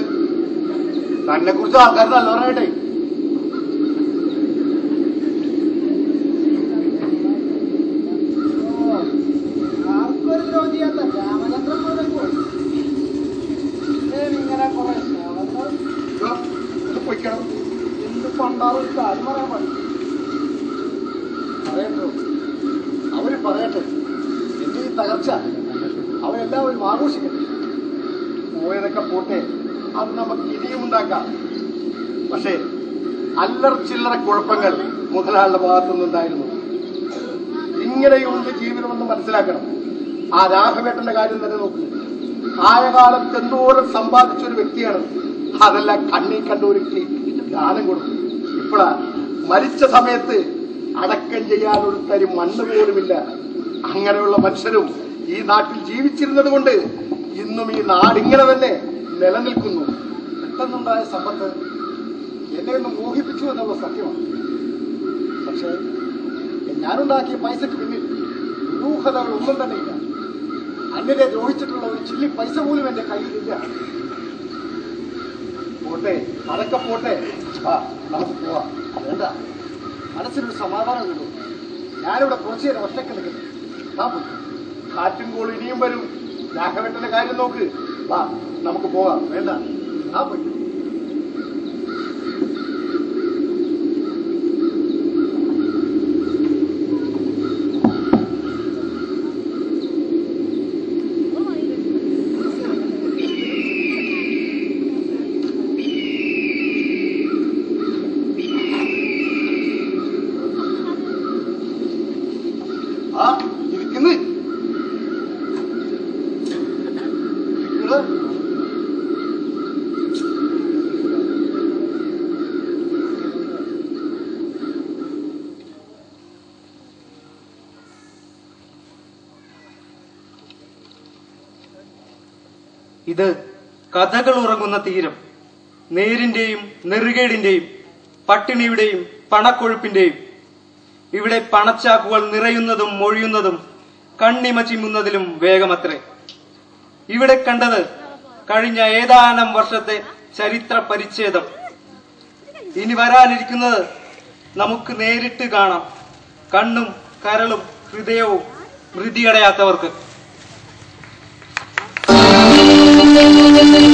തന്നെ കുറിച്ച് ആൾക്കാർ നല്ലവരായിട്ടേ. ആർക്കൊരു ദ്രോഹിയാത്ത രാമചന്ദ്രൻ ഇങ്ങനെ കുറെ എല്ലാവരും ആഘോഷിക്കട്ടെ. പോയതൊക്കെ പോട്ടെ, അത് നമുക്ക് ഇനിയും ഉണ്ടാക്കാം. പക്ഷേ അല്ലറ ചില്ലറ കുഴപ്പങ്ങൾ മുതലാളിയുടെ ഭാഗത്തുനിന്നുണ്ടായിരുന്നു. ഇങ്ങനെയുണ്ട് ജീവിതമെന്ന് മനസ്സിലാക്കണം. ആ രാഘവേട്ടന്റെ കാര്യം തന്നെ നോക്കുക. ആയ കാലത്ത് എന്തോരം സമ്പാദിച്ച ഒരു വ്യക്തിയാണ്. അതെല്ലാം കണ്ണി കണ്ട ഒരു ദാനം കൊടുത്തു. ഇപ്പോഴാ മരിച്ച സമയത്ത് അടക്കം ചെയ്യാൻ ഒരു തരി മണ്ണ് പോലുമില്ല. അങ്ങനെയുള്ള മനുഷ്യരും ഈ നാട്ടിൽ ജീവിച്ചിരുന്നത് കൊണ്ട് ഇന്നും ഈ നാടിങ്ങനെ തന്നെ നിലനിൽക്കുന്നു. പെട്ടെന്നുണ്ടായ സമ്പത്ത് എന്നെ ഒന്ന് മോഹിപ്പിച്ചു എന്നുള്ള സത്യമാണ്. പക്ഷേ ഞാനുണ്ടാക്കിയ പൈസക്ക് പിന്നിൽ ദുരൂഹതകൾ ഒന്നും തന്നെ ഇല്ല. അന്യരെ ദ്രോഹിച്ചിട്ടുള്ള ഒരു ചില്ലി പൈസ പോലും എന്റെ കയ്യിലില്ല. പോട്ടെ, അതൊക്കെ പോട്ടെ. ആ നമുക്ക് പോവാം. വേണ്ട, മനസ്സിനൊരു സമാധാനം കിട്ടും. ഞാനിവിടെ കുറച്ചു നേരം ഒറ്റയ്ക്ക് നിൽക്കുന്നു. ആ പോയി, കാറ്റും കോളും ഇനിയും വരും. രാഘവേട്ടന്റെ കാര്യം നോക്ക്. വാ നമുക്ക് പോകാം. വേണ്ട, ആ പോയി. ആ ഇരിക്കുന്നു. ഇത് കഥകൾ ഉറങ്ങുന്ന തീരം. നേരിന്റെയും നെറുകേടിന്റെയും പട്ടിണിയുടെയും പണക്കൊഴുപ്പിന്റെയും. ഇവിടെ പണച്ചാക്കുകൾ നിറയുന്നതും മൊഴിയുന്നതും കണ്ണിമ ചിമ്മുന്നതിലും വേഗമത്രേ. ഇവിടെ കണ്ടത് കഴിഞ്ഞ ഏതാനും വർഷത്തെ ചരിത്ര പരിച്ഛേദം. ഇനി വരാനിരിക്കുന്നത് നമുക്ക് നേരിട്ട് കാണാം. കണ്ണും കരളും ഹൃദയവും മൃതിയടയാത്തവർക്ക്.